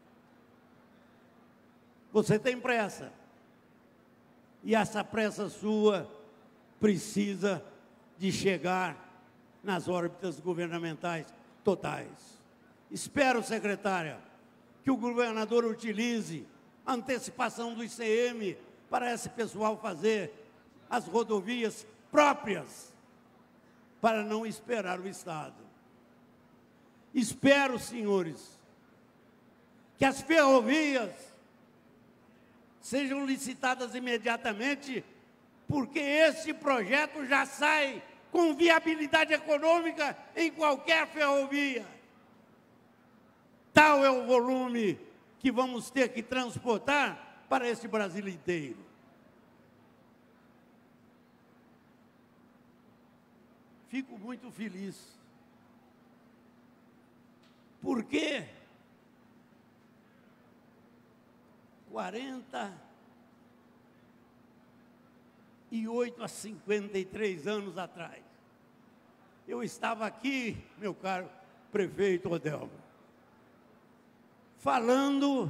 Você tem pressa. E essa pressa sua precisa de chegar nas órbitas governamentais totais. Espero, secretária, que o governador utilize a antecipação do ICM para esse pessoal fazer as rodovias próprias, para não esperar o Estado. Espero, senhores, que as ferrovias sejam licitadas imediatamente, porque esse projeto já sai com viabilidade econômica em qualquer ferrovia. Tal é o volume que vamos ter que transportar para esse Brasil inteiro. Fico muito feliz. Por quê? 48 a 53 anos atrás, eu estava aqui, meu caro prefeito Odelmo, falando,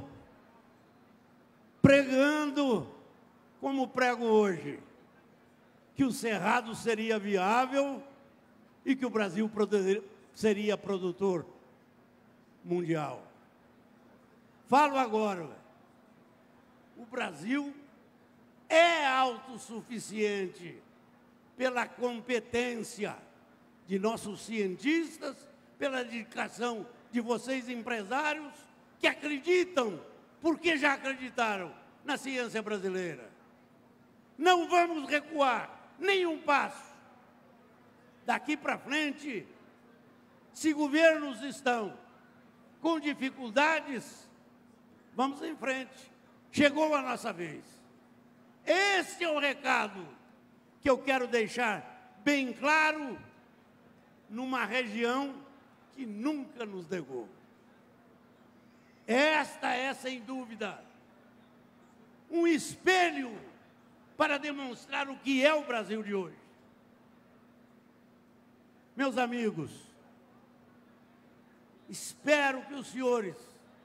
pregando, como prego hoje, que o Cerrado seria viável e que o Brasil seria produtor mundial. Falo agora, o Brasil é autossuficiente pela competência de nossos cientistas, pela dedicação de vocês empresários que acreditam, porque já acreditaram na ciência brasileira. Não vamos recuar nem um passo. Daqui para frente, se governos estão com dificuldades, vamos em frente. Chegou a nossa vez. Esse é o recado que eu quero deixar bem claro numa região que nunca nos negou. Esta é, sem dúvida, um espelho para demonstrar o que é o Brasil de hoje. Meus amigos, espero que os senhores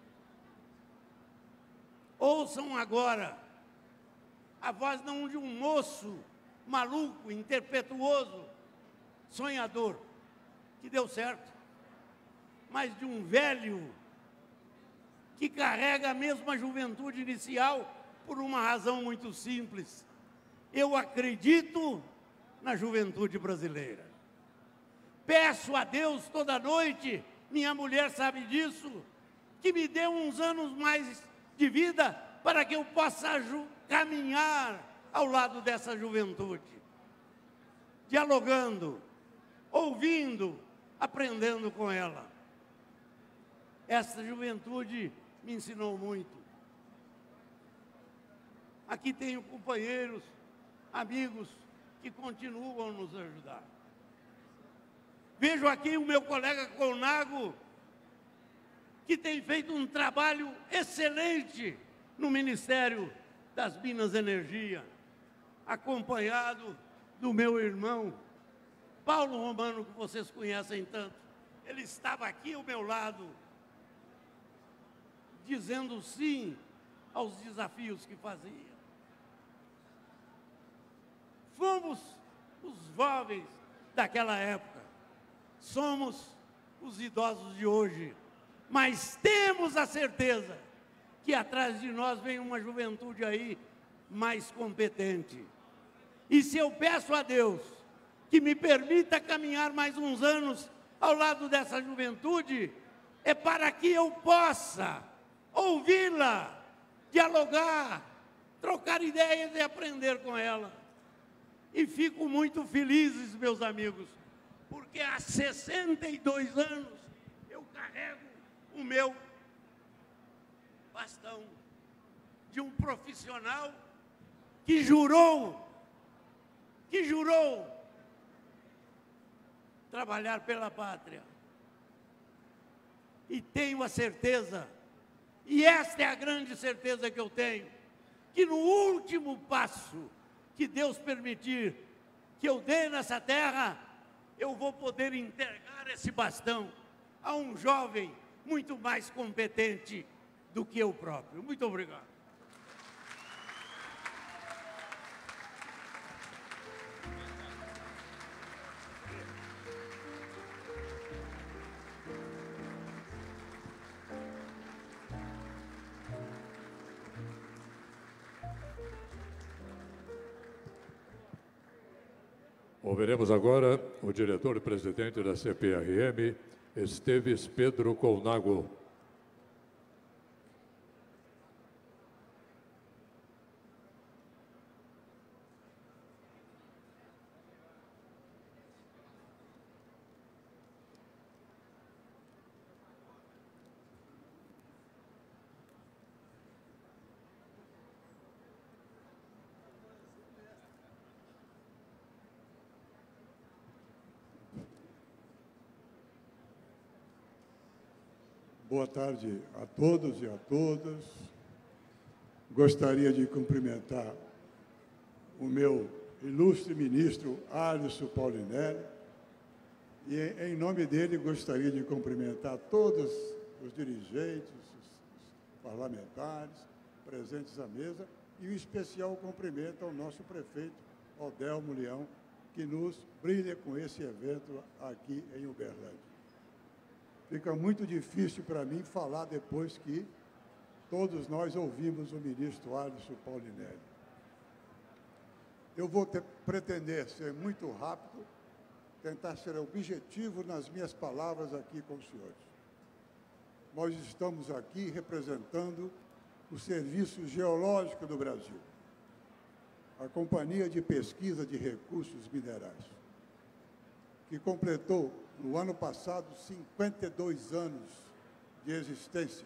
ouçam agora a voz não de um moço maluco, impetuoso, sonhador, que deu certo, mas de um velho que carrega a mesma juventude inicial por uma razão muito simples. Eu acredito na juventude brasileira. Peço a Deus toda noite, minha mulher sabe disso, que me dê uns anos mais de vida para que eu possa caminhar ao lado dessa juventude, dialogando, ouvindo, aprendendo com ela. Essa juventude me ensinou muito. Aqui tenho companheiros, amigos que continuam a nos ajudar. Vejo aqui o meu colega Colnago, que tem feito um trabalho excelente no Ministério das Minas e Energia, acompanhado do meu irmão, Paulo Romano, que vocês conhecem tanto. Ele estava aqui ao meu lado, dizendo sim aos desafios que fazia. Fomos os jovens daquela época, somos os idosos de hoje, mas temos a certeza que atrás de nós vem uma juventude aí mais competente. E se eu peço a Deus que me permita caminhar mais uns anos ao lado dessa juventude, é para que eu possa ouvi-la, dialogar, trocar ideias e aprender com ela. E fico muito feliz, meus amigos, porque há 62 anos eu carrego o meu bastão de um profissional que jurou trabalhar pela pátria. E tenho a certeza, e esta é a grande certeza que eu tenho, que no último passo que Deus permitir que eu dê nessa terra, eu vou poder entregar esse bastão a um jovem muito mais competente do que eu próprio. Muito obrigado. Ouviremos agora o diretor-presidente da CPRM, Esteves Pedro Colnago. Boa tarde a todos e a todas. Gostaria de cumprimentar o meu ilustre ministro Alisson Paulinelli e, em nome dele, gostaria de cumprimentar todos os dirigentes, os parlamentares presentes à mesa e um especial cumprimento ao nosso prefeito, Odelmo Leão, que nos brilha com esse evento aqui em Uberlândia. Fica muito difícil para mim falar depois que todos nós ouvimos o ministro Alisson Paulinelli. Eu vou pretender ser muito rápido, tentar ser objetivo nas minhas palavras aqui com os senhores. Nós estamos aqui representando o Serviço Geológico do Brasil, a Companhia de Pesquisa de Recursos Minerais, que completou, no ano passado, 52 anos de existência.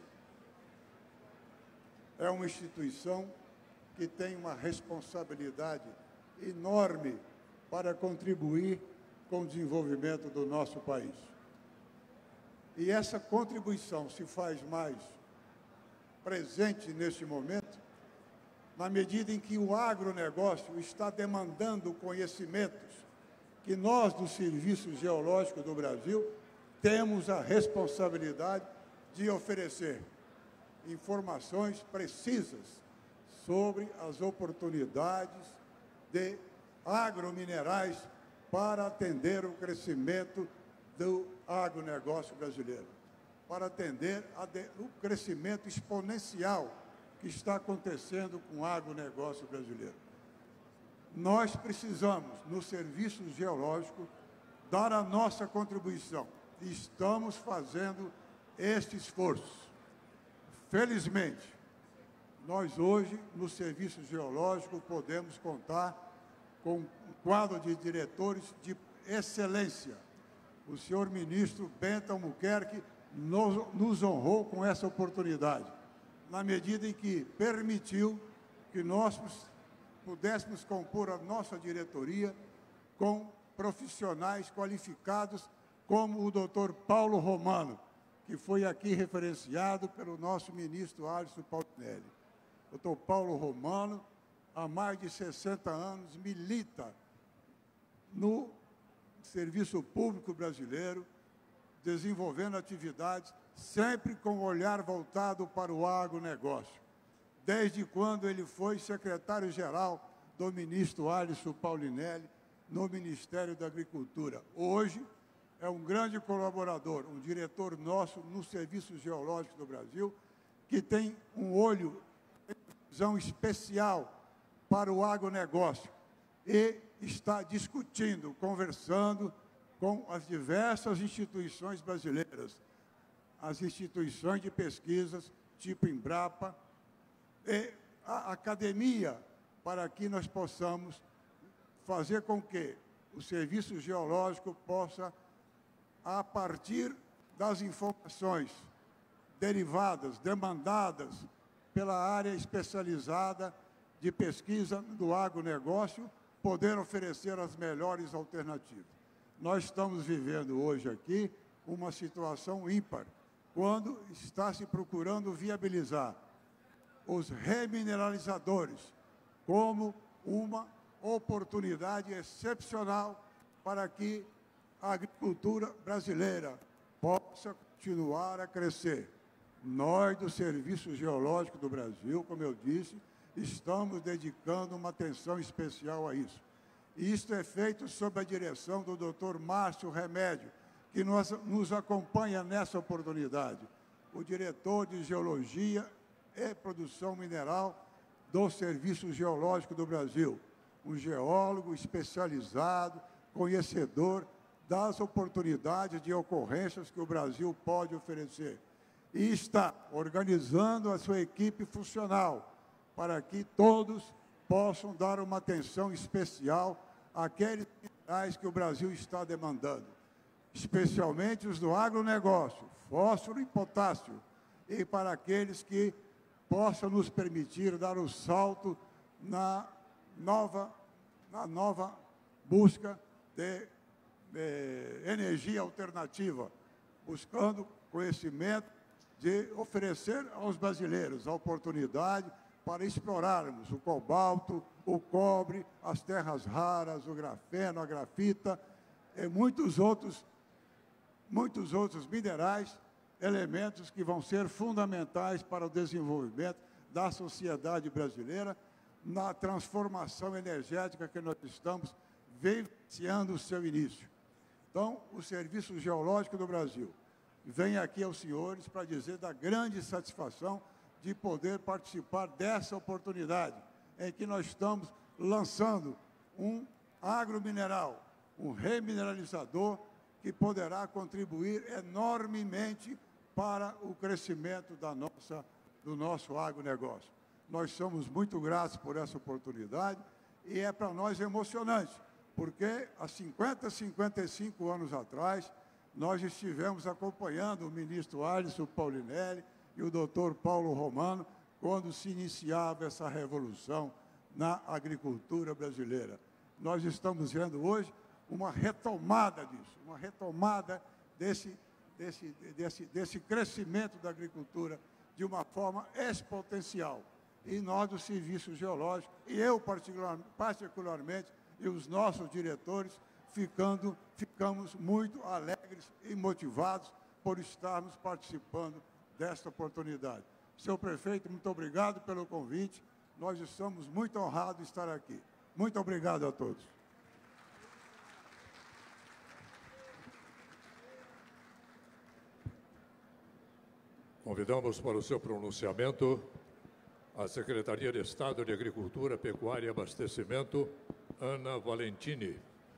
É uma instituição que tem uma responsabilidade enorme para contribuir com o desenvolvimento do nosso país. E essa contribuição se faz mais presente neste momento, na medida em que o agronegócio está demandando conhecimentos que nós, do Serviço Geológico do Brasil, temos a responsabilidade de oferecer informações precisas sobre as oportunidades de agrominerais para atender o crescimento do agronegócio brasileiro, para atender o crescimento exponencial que está acontecendo com o agronegócio brasileiro. Nós precisamos, no Serviço Geológico, dar a nossa contribuição. E estamos fazendo este esforço. Felizmente, nós hoje, no Serviço Geológico, podemos contar com um quadro de diretores de excelência. O senhor ministro Bento Albuquerque nos honrou com essa oportunidade, na medida em que permitiu que nós pudéssemos compor a nossa diretoria com profissionais qualificados como o doutor Paulo Romano, que foi aqui referenciado pelo nosso ministro Alisson Paulinelli. O doutor Paulo Romano, há mais de 60 anos, milita no serviço público brasileiro, desenvolvendo atividades sempre com o olhar voltado para o agronegócio, desde quando ele foi secretário-geral do ministro Alisson Paulinelli no Ministério da Agricultura. Hoje é um grande colaborador, um diretor nosso no Serviço Geológico do Brasil, que tem um olho, visão especial para o agronegócio e está discutindo, conversando com as diversas instituições brasileiras, as instituições de pesquisas, tipo Embrapa, e a academia, para que nós possamos fazer com que o Serviço Geológico possa, a partir das informações derivadas, demandadas pela área especializada de pesquisa do agronegócio, poder oferecer as melhores alternativas. Nós estamos vivendo hoje aqui uma situação ímpar, quando está se procurando viabilizar os remineralizadores como uma oportunidade excepcional para que a agricultura brasileira possa continuar a crescer. Nós, do Serviço Geológico do Brasil, como eu disse, estamos dedicando uma atenção especial a isso. Isto é feito sob a direção do Dr. Márcio Remédio, que nos acompanha nessa oportunidade, o diretor de Geologia e Produção Mineral do Serviço Geológico do Brasil, um geólogo especializado, conhecedor das oportunidades de ocorrências que o Brasil pode oferecer. E está organizando a sua equipe funcional para que todos possam dar uma atenção especial àqueles minerais que o Brasil está demandando, especialmente os do agronegócio, fósforo e potássio, e para aqueles que possam nos permitir dar o salto na nova busca de energia alternativa, buscando conhecimento de oferecer aos brasileiros a oportunidade para explorarmos o cobalto, o cobre, as terras raras, o grafeno, a grafita e muitos outros minerais, elementos que vão ser fundamentais para o desenvolvimento da sociedade brasileira na transformação energética que nós estamos vivenciando o seu início. Então, o Serviço Geológico do Brasil vem aqui aos senhores para dizer da grande satisfação de poder participar dessa oportunidade, em que nós estamos lançando um agromineral, um remineralizador, que poderá contribuir enormemente para o crescimento do nosso agronegócio. Nós somos muito gratos por essa oportunidade e é para nós emocionante, porque há 55 anos atrás, nós estivemos acompanhando o ministro Alisson Paulinelli e o doutor Paulo Romano, quando se iniciava essa revolução na agricultura brasileira. Nós estamos vendo hoje uma retomada disso, uma retomada desse crescimento da agricultura de uma forma exponencial. E nós, do Serviço Geológico, e eu particularmente, e os nossos diretores, ficamos muito alegres e motivados por estarmos participando desta oportunidade. Senhor prefeito, muito obrigado pelo convite. Nós estamos muito honrados de estar aqui. Muito obrigado a todos. Convidamos para o seu pronunciamento a Secretaria de Estado de Agricultura, Pecuária e Abastecimento, Ana Valentini.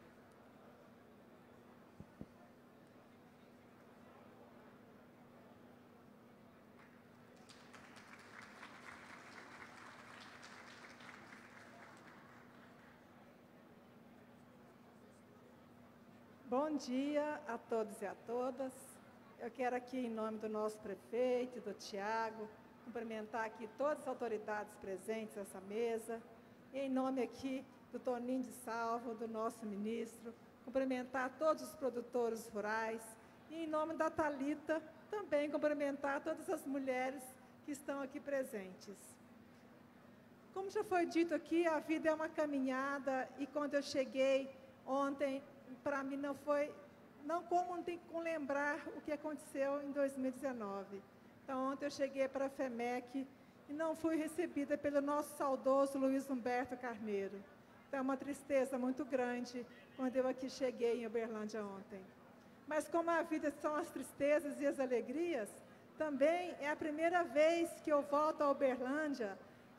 Bom dia a todos e a todas. Eu quero aqui, em nome do nosso prefeito, do Tiago, cumprimentar aqui todas as autoridades presentes nessa mesa, e em nome aqui do Toninho de Salvo, do nosso ministro, cumprimentar todos os produtores rurais, e em nome da Thalita, também cumprimentar todas as mulheres que estão aqui presentes. Como já foi dito aqui, a vida é uma caminhada, e quando eu cheguei Ontem, para mim, não tem como lembrar o que aconteceu em 2019. Então, ontem eu cheguei para a FEMEC e não fui recebida pelo nosso saudoso Luiz Humberto Carneiro. Então, é uma tristeza muito grande quando eu aqui cheguei em Uberlândia ontem. Mas como a vida são as tristezas e as alegrias, também é a primeira vez que eu volto a Uberlândia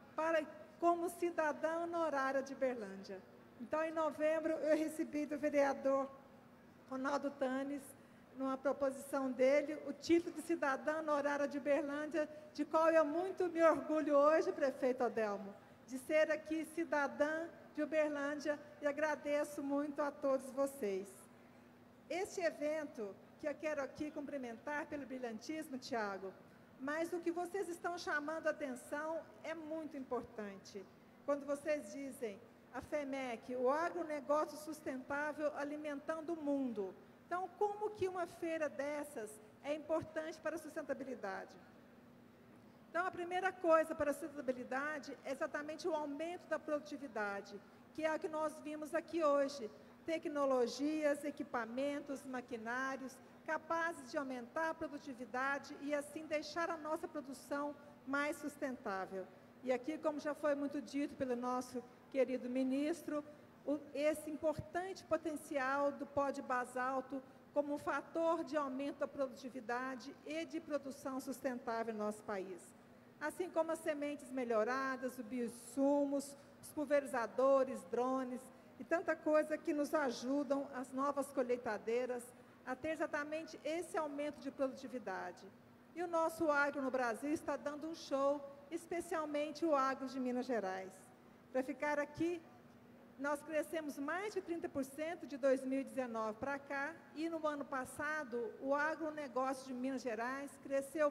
como cidadã honorária de Uberlândia. Então, em novembro, eu recebi do vereador Ronaldo Tanes, numa proposição dele, o título de cidadã honorária de Uberlândia, de qual eu muito me orgulho hoje, prefeito Adelmo, de ser aqui cidadã de Uberlândia, e agradeço muito a todos vocês. Este evento, que eu quero aqui cumprimentar pelo brilhantismo, Tiago, mas o que vocês estão chamando a atenção é muito importante. Quando vocês dizem, a FEMEC, o agronegócio sustentável alimentando o mundo. Então, como que uma feira dessas é importante para a sustentabilidade? Então, a primeira coisa para a sustentabilidade é exatamente o aumento da produtividade, que é o que nós vimos aqui hoje. Tecnologias, equipamentos, maquinários, capazes de aumentar a produtividade e, assim, deixar a nossa produção mais sustentável. E aqui, como já foi muito dito pelo nosso querido ministro, esse importante potencial do pó de basalto como um fator de aumento da produtividade e de produção sustentável no nosso país. Assim como as sementes melhoradas, os bioinsumos, os pulverizadores, drones e tanta coisa que nos ajudam, as novas colheitadeiras, a ter exatamente esse aumento de produtividade. E o nosso agro no Brasil está dando um show, especialmente o agro de Minas Gerais. Para ficar aqui, nós crescemos mais de 30% de 2019 para cá, e no ano passado, o agronegócio de Minas Gerais cresceu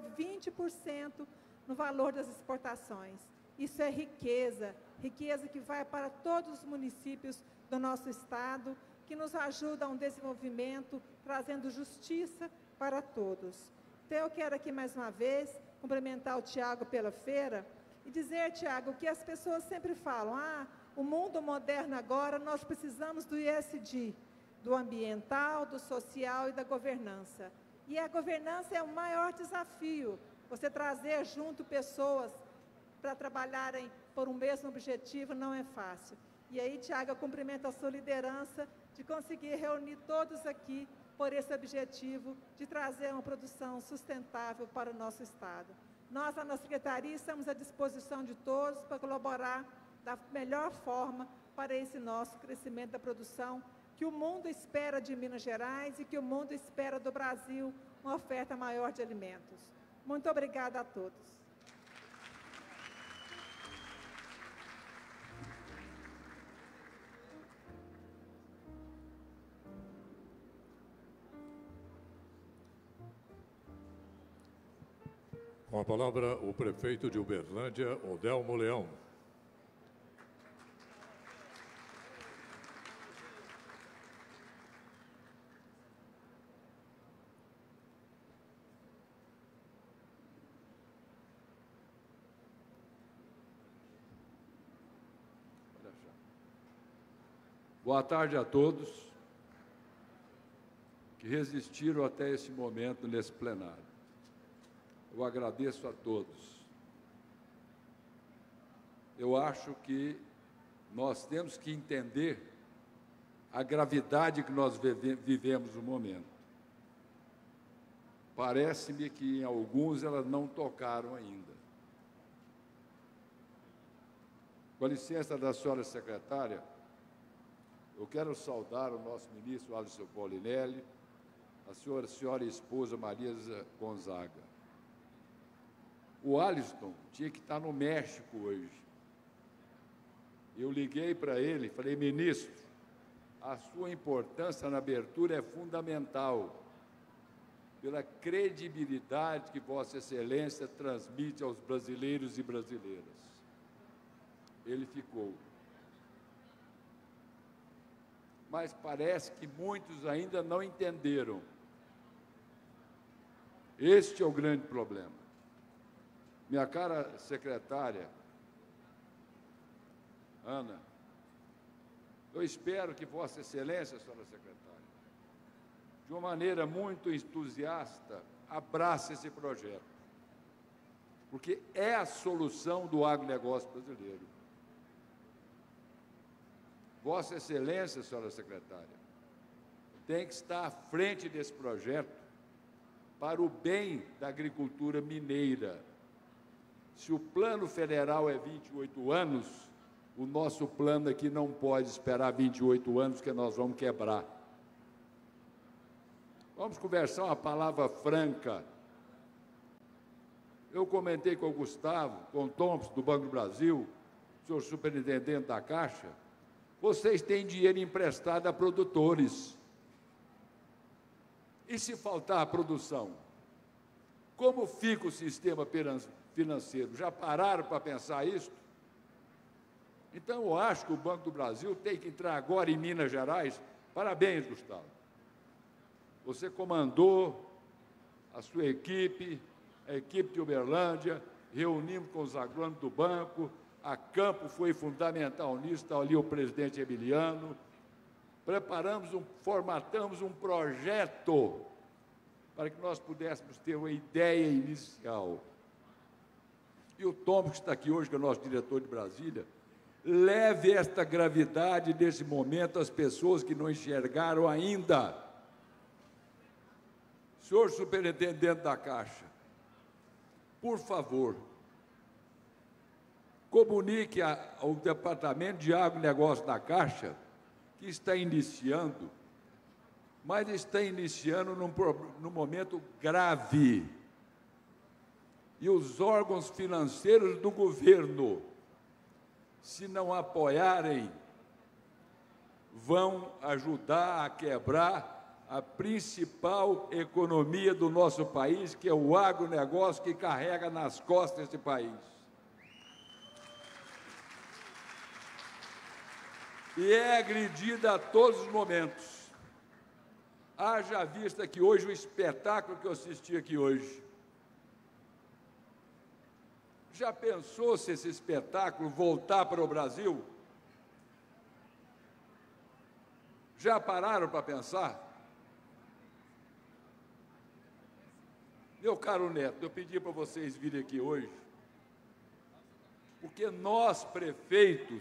20% no valor das exportações. Isso é riqueza, riqueza que vai para todos os municípios do nosso estado, que nos ajuda a um desenvolvimento, trazendo justiça para todos. Então, eu quero aqui, mais uma vez, cumprimentar o Tiago pela feira e dizer, Tiago, que as pessoas sempre falam, o mundo moderno agora, nós precisamos do ESG, do ambiental, do social e da governança. E a governança é o maior desafio, você trazer junto pessoas para trabalharem por um mesmo objetivo não é fácil. E aí, Tiago, eu cumprimento a sua liderança de conseguir reunir todos aqui por esse objetivo de trazer uma produção sustentável para o nosso estado. Nós, na Secretaria, estamos à disposição de todos para colaborar da melhor forma para esse nosso crescimento da produção, que o mundo espera de Minas Gerais e que o mundo espera do Brasil, uma oferta maior de alimentos. Muito obrigada a todos. Com a palavra, o prefeito de Uberlândia, Odelmo Leão. Boa tarde a todos que resistiram até esse momento nesse plenário. Eu agradeço a todos. Eu acho que nós temos que entender a gravidade que nós vivemos no momento. Parece-me que em alguns elas não tocaram ainda. Com a licença da senhora secretária, eu quero saudar o nosso ministro Alisson Paulinelli, a senhora e esposa Marisa Gonzaga. O Alisson tinha que estar no México hoje. Eu liguei para ele e falei, ministro, a sua importância na abertura é fundamental, pela credibilidade que Vossa Excelência transmite aos brasileiros e brasileiras. Ele ficou. Mas parece que muitos ainda não entenderam. Este é o grande problema. Minha cara secretária, Ana, eu espero que Vossa Excelência, senhora secretária, de uma maneira muito entusiasta, abrace esse projeto, porque é a solução do agronegócio brasileiro. Vossa Excelência, senhora secretária, tem que estar à frente desse projeto para o bem da agricultura mineira. Se o plano federal é 28 anos, o nosso plano aqui não pode esperar 28 anos, que nós vamos quebrar. Vamos conversar uma palavra franca. Eu comentei com o Gustavo, com o Thompson, do Banco do Brasil, senhor superintendente da Caixa, vocês têm dinheiro emprestado a produtores. E se faltar a produção? Como fica o sistema financeiro? Já pararam para pensar isso? Então, eu acho que o Banco do Brasil tem que entrar agora em Minas Gerais. Parabéns, Gustavo. Você comandou a sua equipe, a equipe de Uberlândia, reunimos com os agrônomos do banco, a Campo foi fundamental nisso, está ali o presidente Emiliano, formatamos um projeto para que nós pudéssemos ter uma ideia inicial. E o Tom, que está aqui hoje, que é o nosso diretor de Brasília, leve esta gravidade desse momento às pessoas que não enxergaram ainda. Senhor superintendente da Caixa, por favor, comunique ao Departamento de Agronegócio da Caixa que está iniciando, mas está iniciando num momento grave. E os órgãos financeiros do governo, se não apoiarem, vão ajudar a quebrar a principal economia do nosso país, que é o agronegócio, que carrega nas costas esse país. E é agredida a todos os momentos. Haja vista que hoje o espetáculo que eu assisti aqui hoje. Já pensou se esse espetáculo voltar para o Brasil? Já pararam para pensar? Meu caro Neto, eu pedi para vocês virem aqui hoje, porque nós, prefeitos,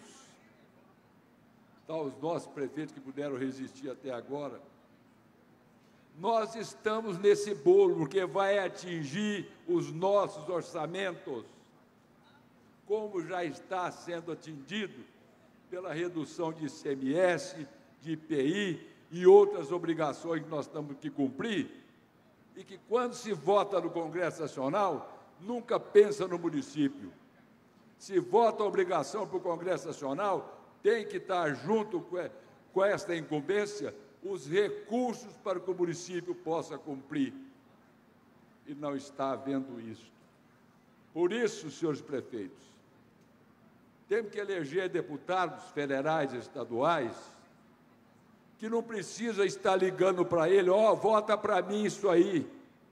os nossos prefeitos que puderam resistir até agora, nós estamos nesse bolo, porque vai atingir os nossos orçamentos, como já está sendo atingido pela redução de ICMS, de IPI e outras obrigações que nós temos que cumprir, e que quando se vota no Congresso Nacional, nunca pensa no município. Se vota a obrigação para o Congresso Nacional, tem que estar junto com esta incumbência os recursos para que o município possa cumprir. E não está havendo isso. Por isso, senhores prefeitos, temos que eleger deputados federais e estaduais que não precisa estar ligando para ele, vota para mim isso aí,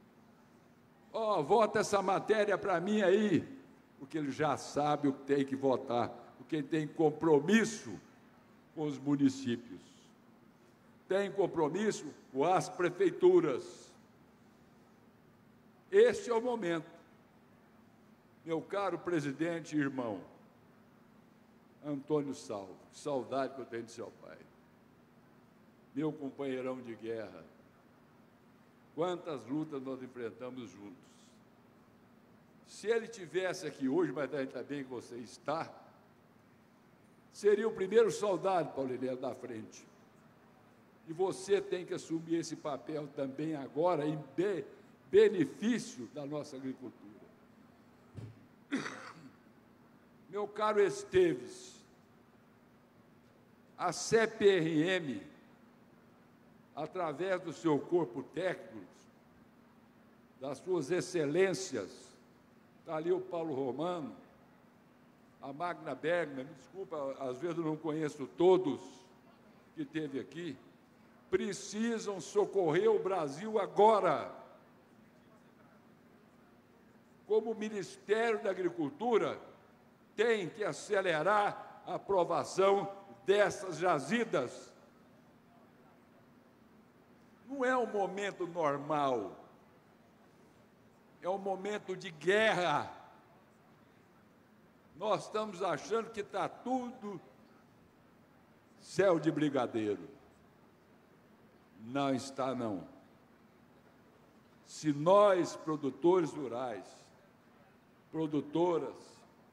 vota essa matéria para mim aí, porque ele já sabe o que tem que votar, porque ele tem compromisso com os municípios, tem compromisso com as prefeituras. Este é o momento. Meu caro presidente e irmão, Antônio Salvo, que saudade que eu tenho de seu pai, meu companheirão de guerra, quantas lutas nós enfrentamos juntos. Se ele estivesse aqui hoje, mas ainda bem que você está, seria o primeiro soldado, Paulinelli, da frente. E você tem que assumir esse papel também agora, em benefício da nossa agricultura. Meu caro Esteves, a CPRM, através do seu corpo técnico, das suas excelências, está ali o Paulo Romano, a Magna Bergman, me desculpa, às vezes eu não conheço todos que teve aqui, precisam socorrer o Brasil agora. Como o Ministério da Agricultura tem que acelerar a aprovação dessas jazidas. Não é um momento normal, é um momento de guerra. Nós estamos achando que está tudo céu de brigadeiro. Não está, não. Se nós, produtores rurais, produtoras,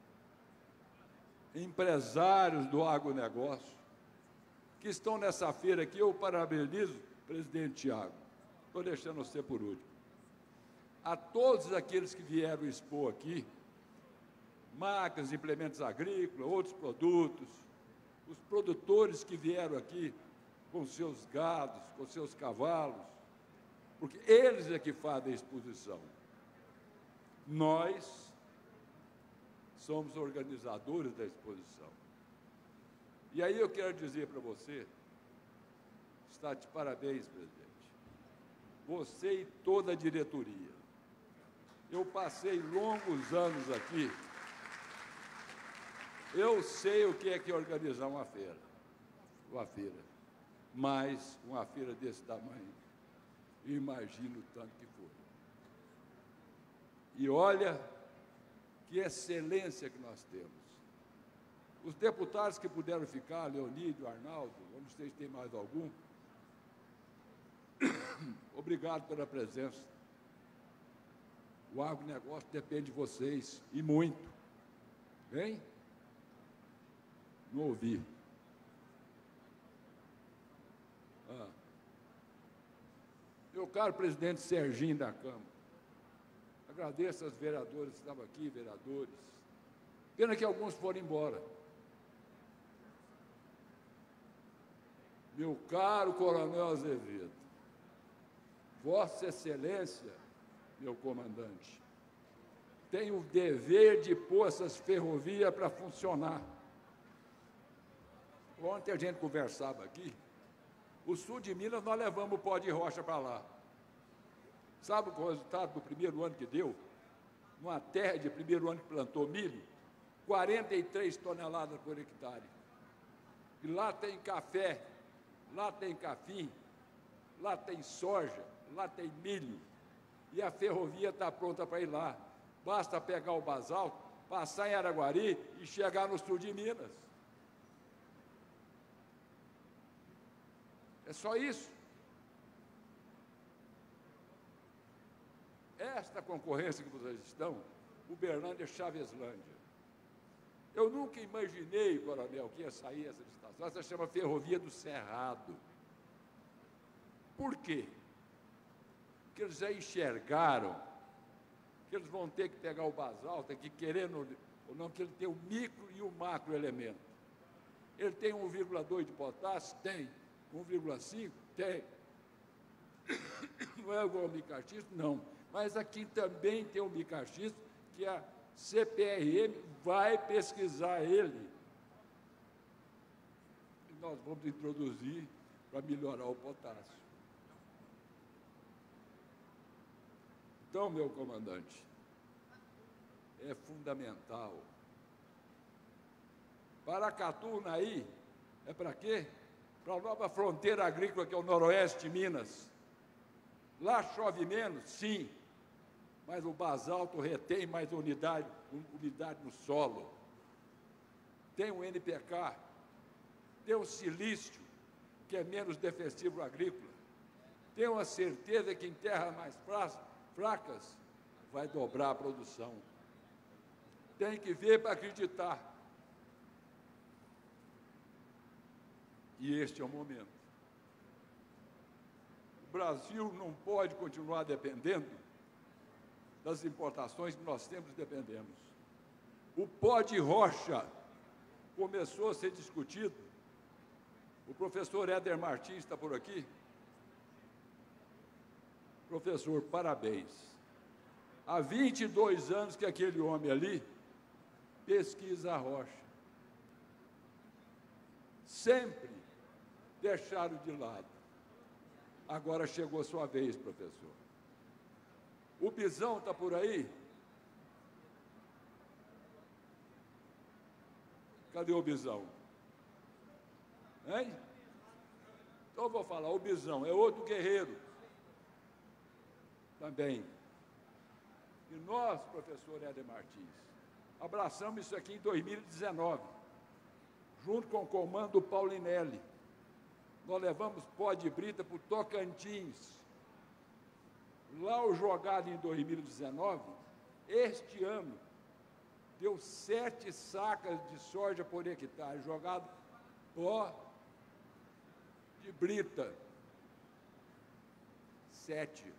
empresários do agronegócio, que estão nessa feira aqui, eu parabenizo o presidente Tiago, estou deixando você por último, a todos aqueles que vieram expor aqui, máquinas, implementos agrícolas, outros produtos, os produtores que vieram aqui com seus gados, com seus cavalos, porque eles é que fazem a exposição. Nós somos organizadores da exposição. E aí eu quero dizer para você, está de parabéns, presidente, você e toda a diretoria. Eu passei longos anos aqui, eu sei o que é organizar uma feira, mas uma feira desse tamanho, imagino o tanto que foi. E olha que excelência que nós temos. Os deputados que puderam ficar, Leonídio, Arnaldo, não sei se tem mais algum, obrigado pela presença. O agronegócio depende de vocês, e muito. Hein? Não ouvi. Meu caro presidente Serginho da Câmara, agradeço aos vereadores que estavam aqui, vereadores. Pena que alguns foram embora. Meu caro Coronel Azevedo, Vossa Excelência, meu comandante, tem o dever de pôr essas ferrovias para funcionar. Ontem a gente conversava aqui, o sul de Minas nós levamos o pó de rocha para lá. Sabe o resultado do primeiro ano que deu? Numa terra de primeiro ano que plantou milho, 43 toneladas por hectare. E lá tem café, lá tem capim, lá tem soja, lá tem milho. E a ferrovia está pronta para ir lá. Basta pegar o basalto, passar em Araguari e chegar no sul de Minas. É só isso. Esta concorrência que vocês estão, Uberlândia, Chaveslândia. Eu nunca imaginei, coronel, que ia sair essa licitação. Essa chama Ferrovia do Cerrado. Por quê? Porque eles já enxergaram que eles vão ter que pegar o basalto, que querendo ou não, que ele tem o micro e o macro elemento. Ele tem 1,2 de potássio? Tem. 1,5? Tem. Não é igual ao micaxisto? Não. Mas aqui também tem o micaxisto, que a CPRM vai pesquisar ele. E nós vamos introduzir para melhorar o potássio. Então, meu comandante, é fundamental. Paracatunaí é para quê? Para a nova fronteira agrícola, que é o noroeste de Minas. Lá chove menos? Sim, mas o basalto retém mais umidade no solo. Tem o NPK, tem o silício, que é menos defensivo agrícola. Tem uma certeza que em terras mais fracas vai dobrar a produção. Tem que ver para acreditar. E este é o momento. O Brasil não pode continuar dependendo das importações que nós sempre dependemos. O pó de rocha começou a ser discutido. O professor Éder Martins está por aqui. Professor, parabéns. Há 22 anos que aquele homem ali pesquisa a rocha. Sempre deixaram de lado. Agora chegou a sua vez, professor. O Bisão está por aí? Cadê o Bisão? Hein? Então eu vou falar, o Bisão é outro guerreiro também. E nós, professor Éder Martins, abraçamos isso aqui em 2019, junto com o comando Paulinelli. Nós levamos pó de brita para o Tocantins. Lá o jogado em 2019, este ano, deu 7 sacas de soja por hectare, jogado pó de brita. 7.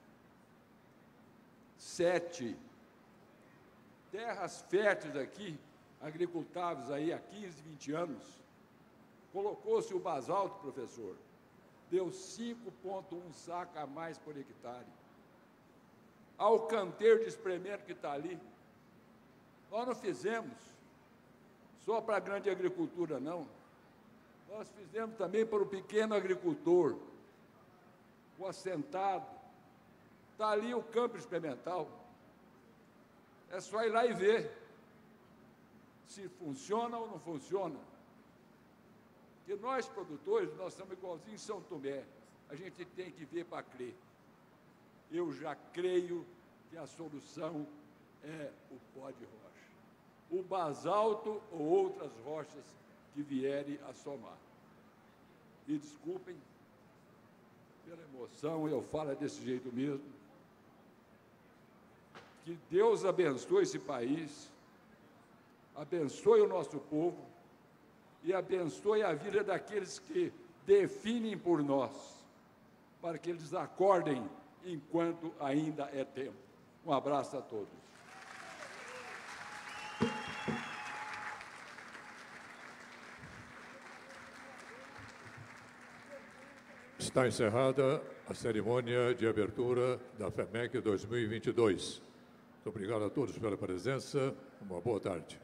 Terras férteis aqui, agricultáveis aí há 15, 20 anos, colocou-se o basalto, professor, deu 5,1 saca a mais por hectare. Ao canteiro de espremento que está ali, nós não fizemos só para a grande agricultura, não. Nós fizemos também para o pequeno agricultor, o assentado. Está ali o campo experimental. É só ir lá e ver se funciona ou não funciona. Porque nós, produtores, nós somos igualzinho em São Tomé. A gente tem que ver para crer. Eu já creio que a solução é o pó de rocha. O basalto ou outras rochas que vierem a somar. E desculpem pela emoção, eu falo desse jeito mesmo. Que Deus abençoe esse país, abençoe o nosso povo e abençoe a vida daqueles que definem por nós, para que eles acordem enquanto ainda é tempo. Um abraço a todos. Está encerrada a cerimônia de abertura da FEMEC 2022. Muito obrigado a todos pela presença. Uma boa tarde.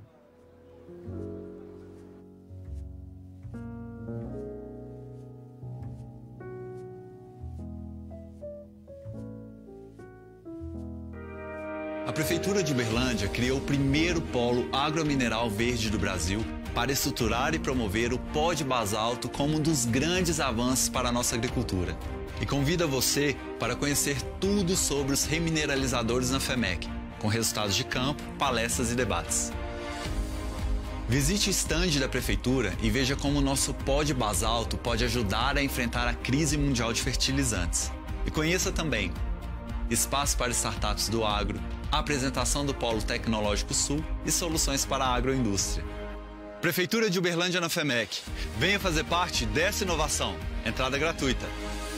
A Prefeitura de Uberlândia criou o primeiro polo agromineral verde do Brasil para estruturar e promover o pó de basalto como um dos grandes avanços para a nossa agricultura. E convida você para conhecer tudo sobre os remineralizadores na FEMEC, com resultados de campo, palestras e debates. Visite o estande da Prefeitura e veja como o nosso pó de basalto pode ajudar a enfrentar a crise mundial de fertilizantes. E conheça também espaço para startups do agro, a apresentação do Polo Tecnológico Sul e soluções para a agroindústria. Prefeitura de Uberlândia na FEMEC. Venha fazer parte dessa inovação. Entrada gratuita.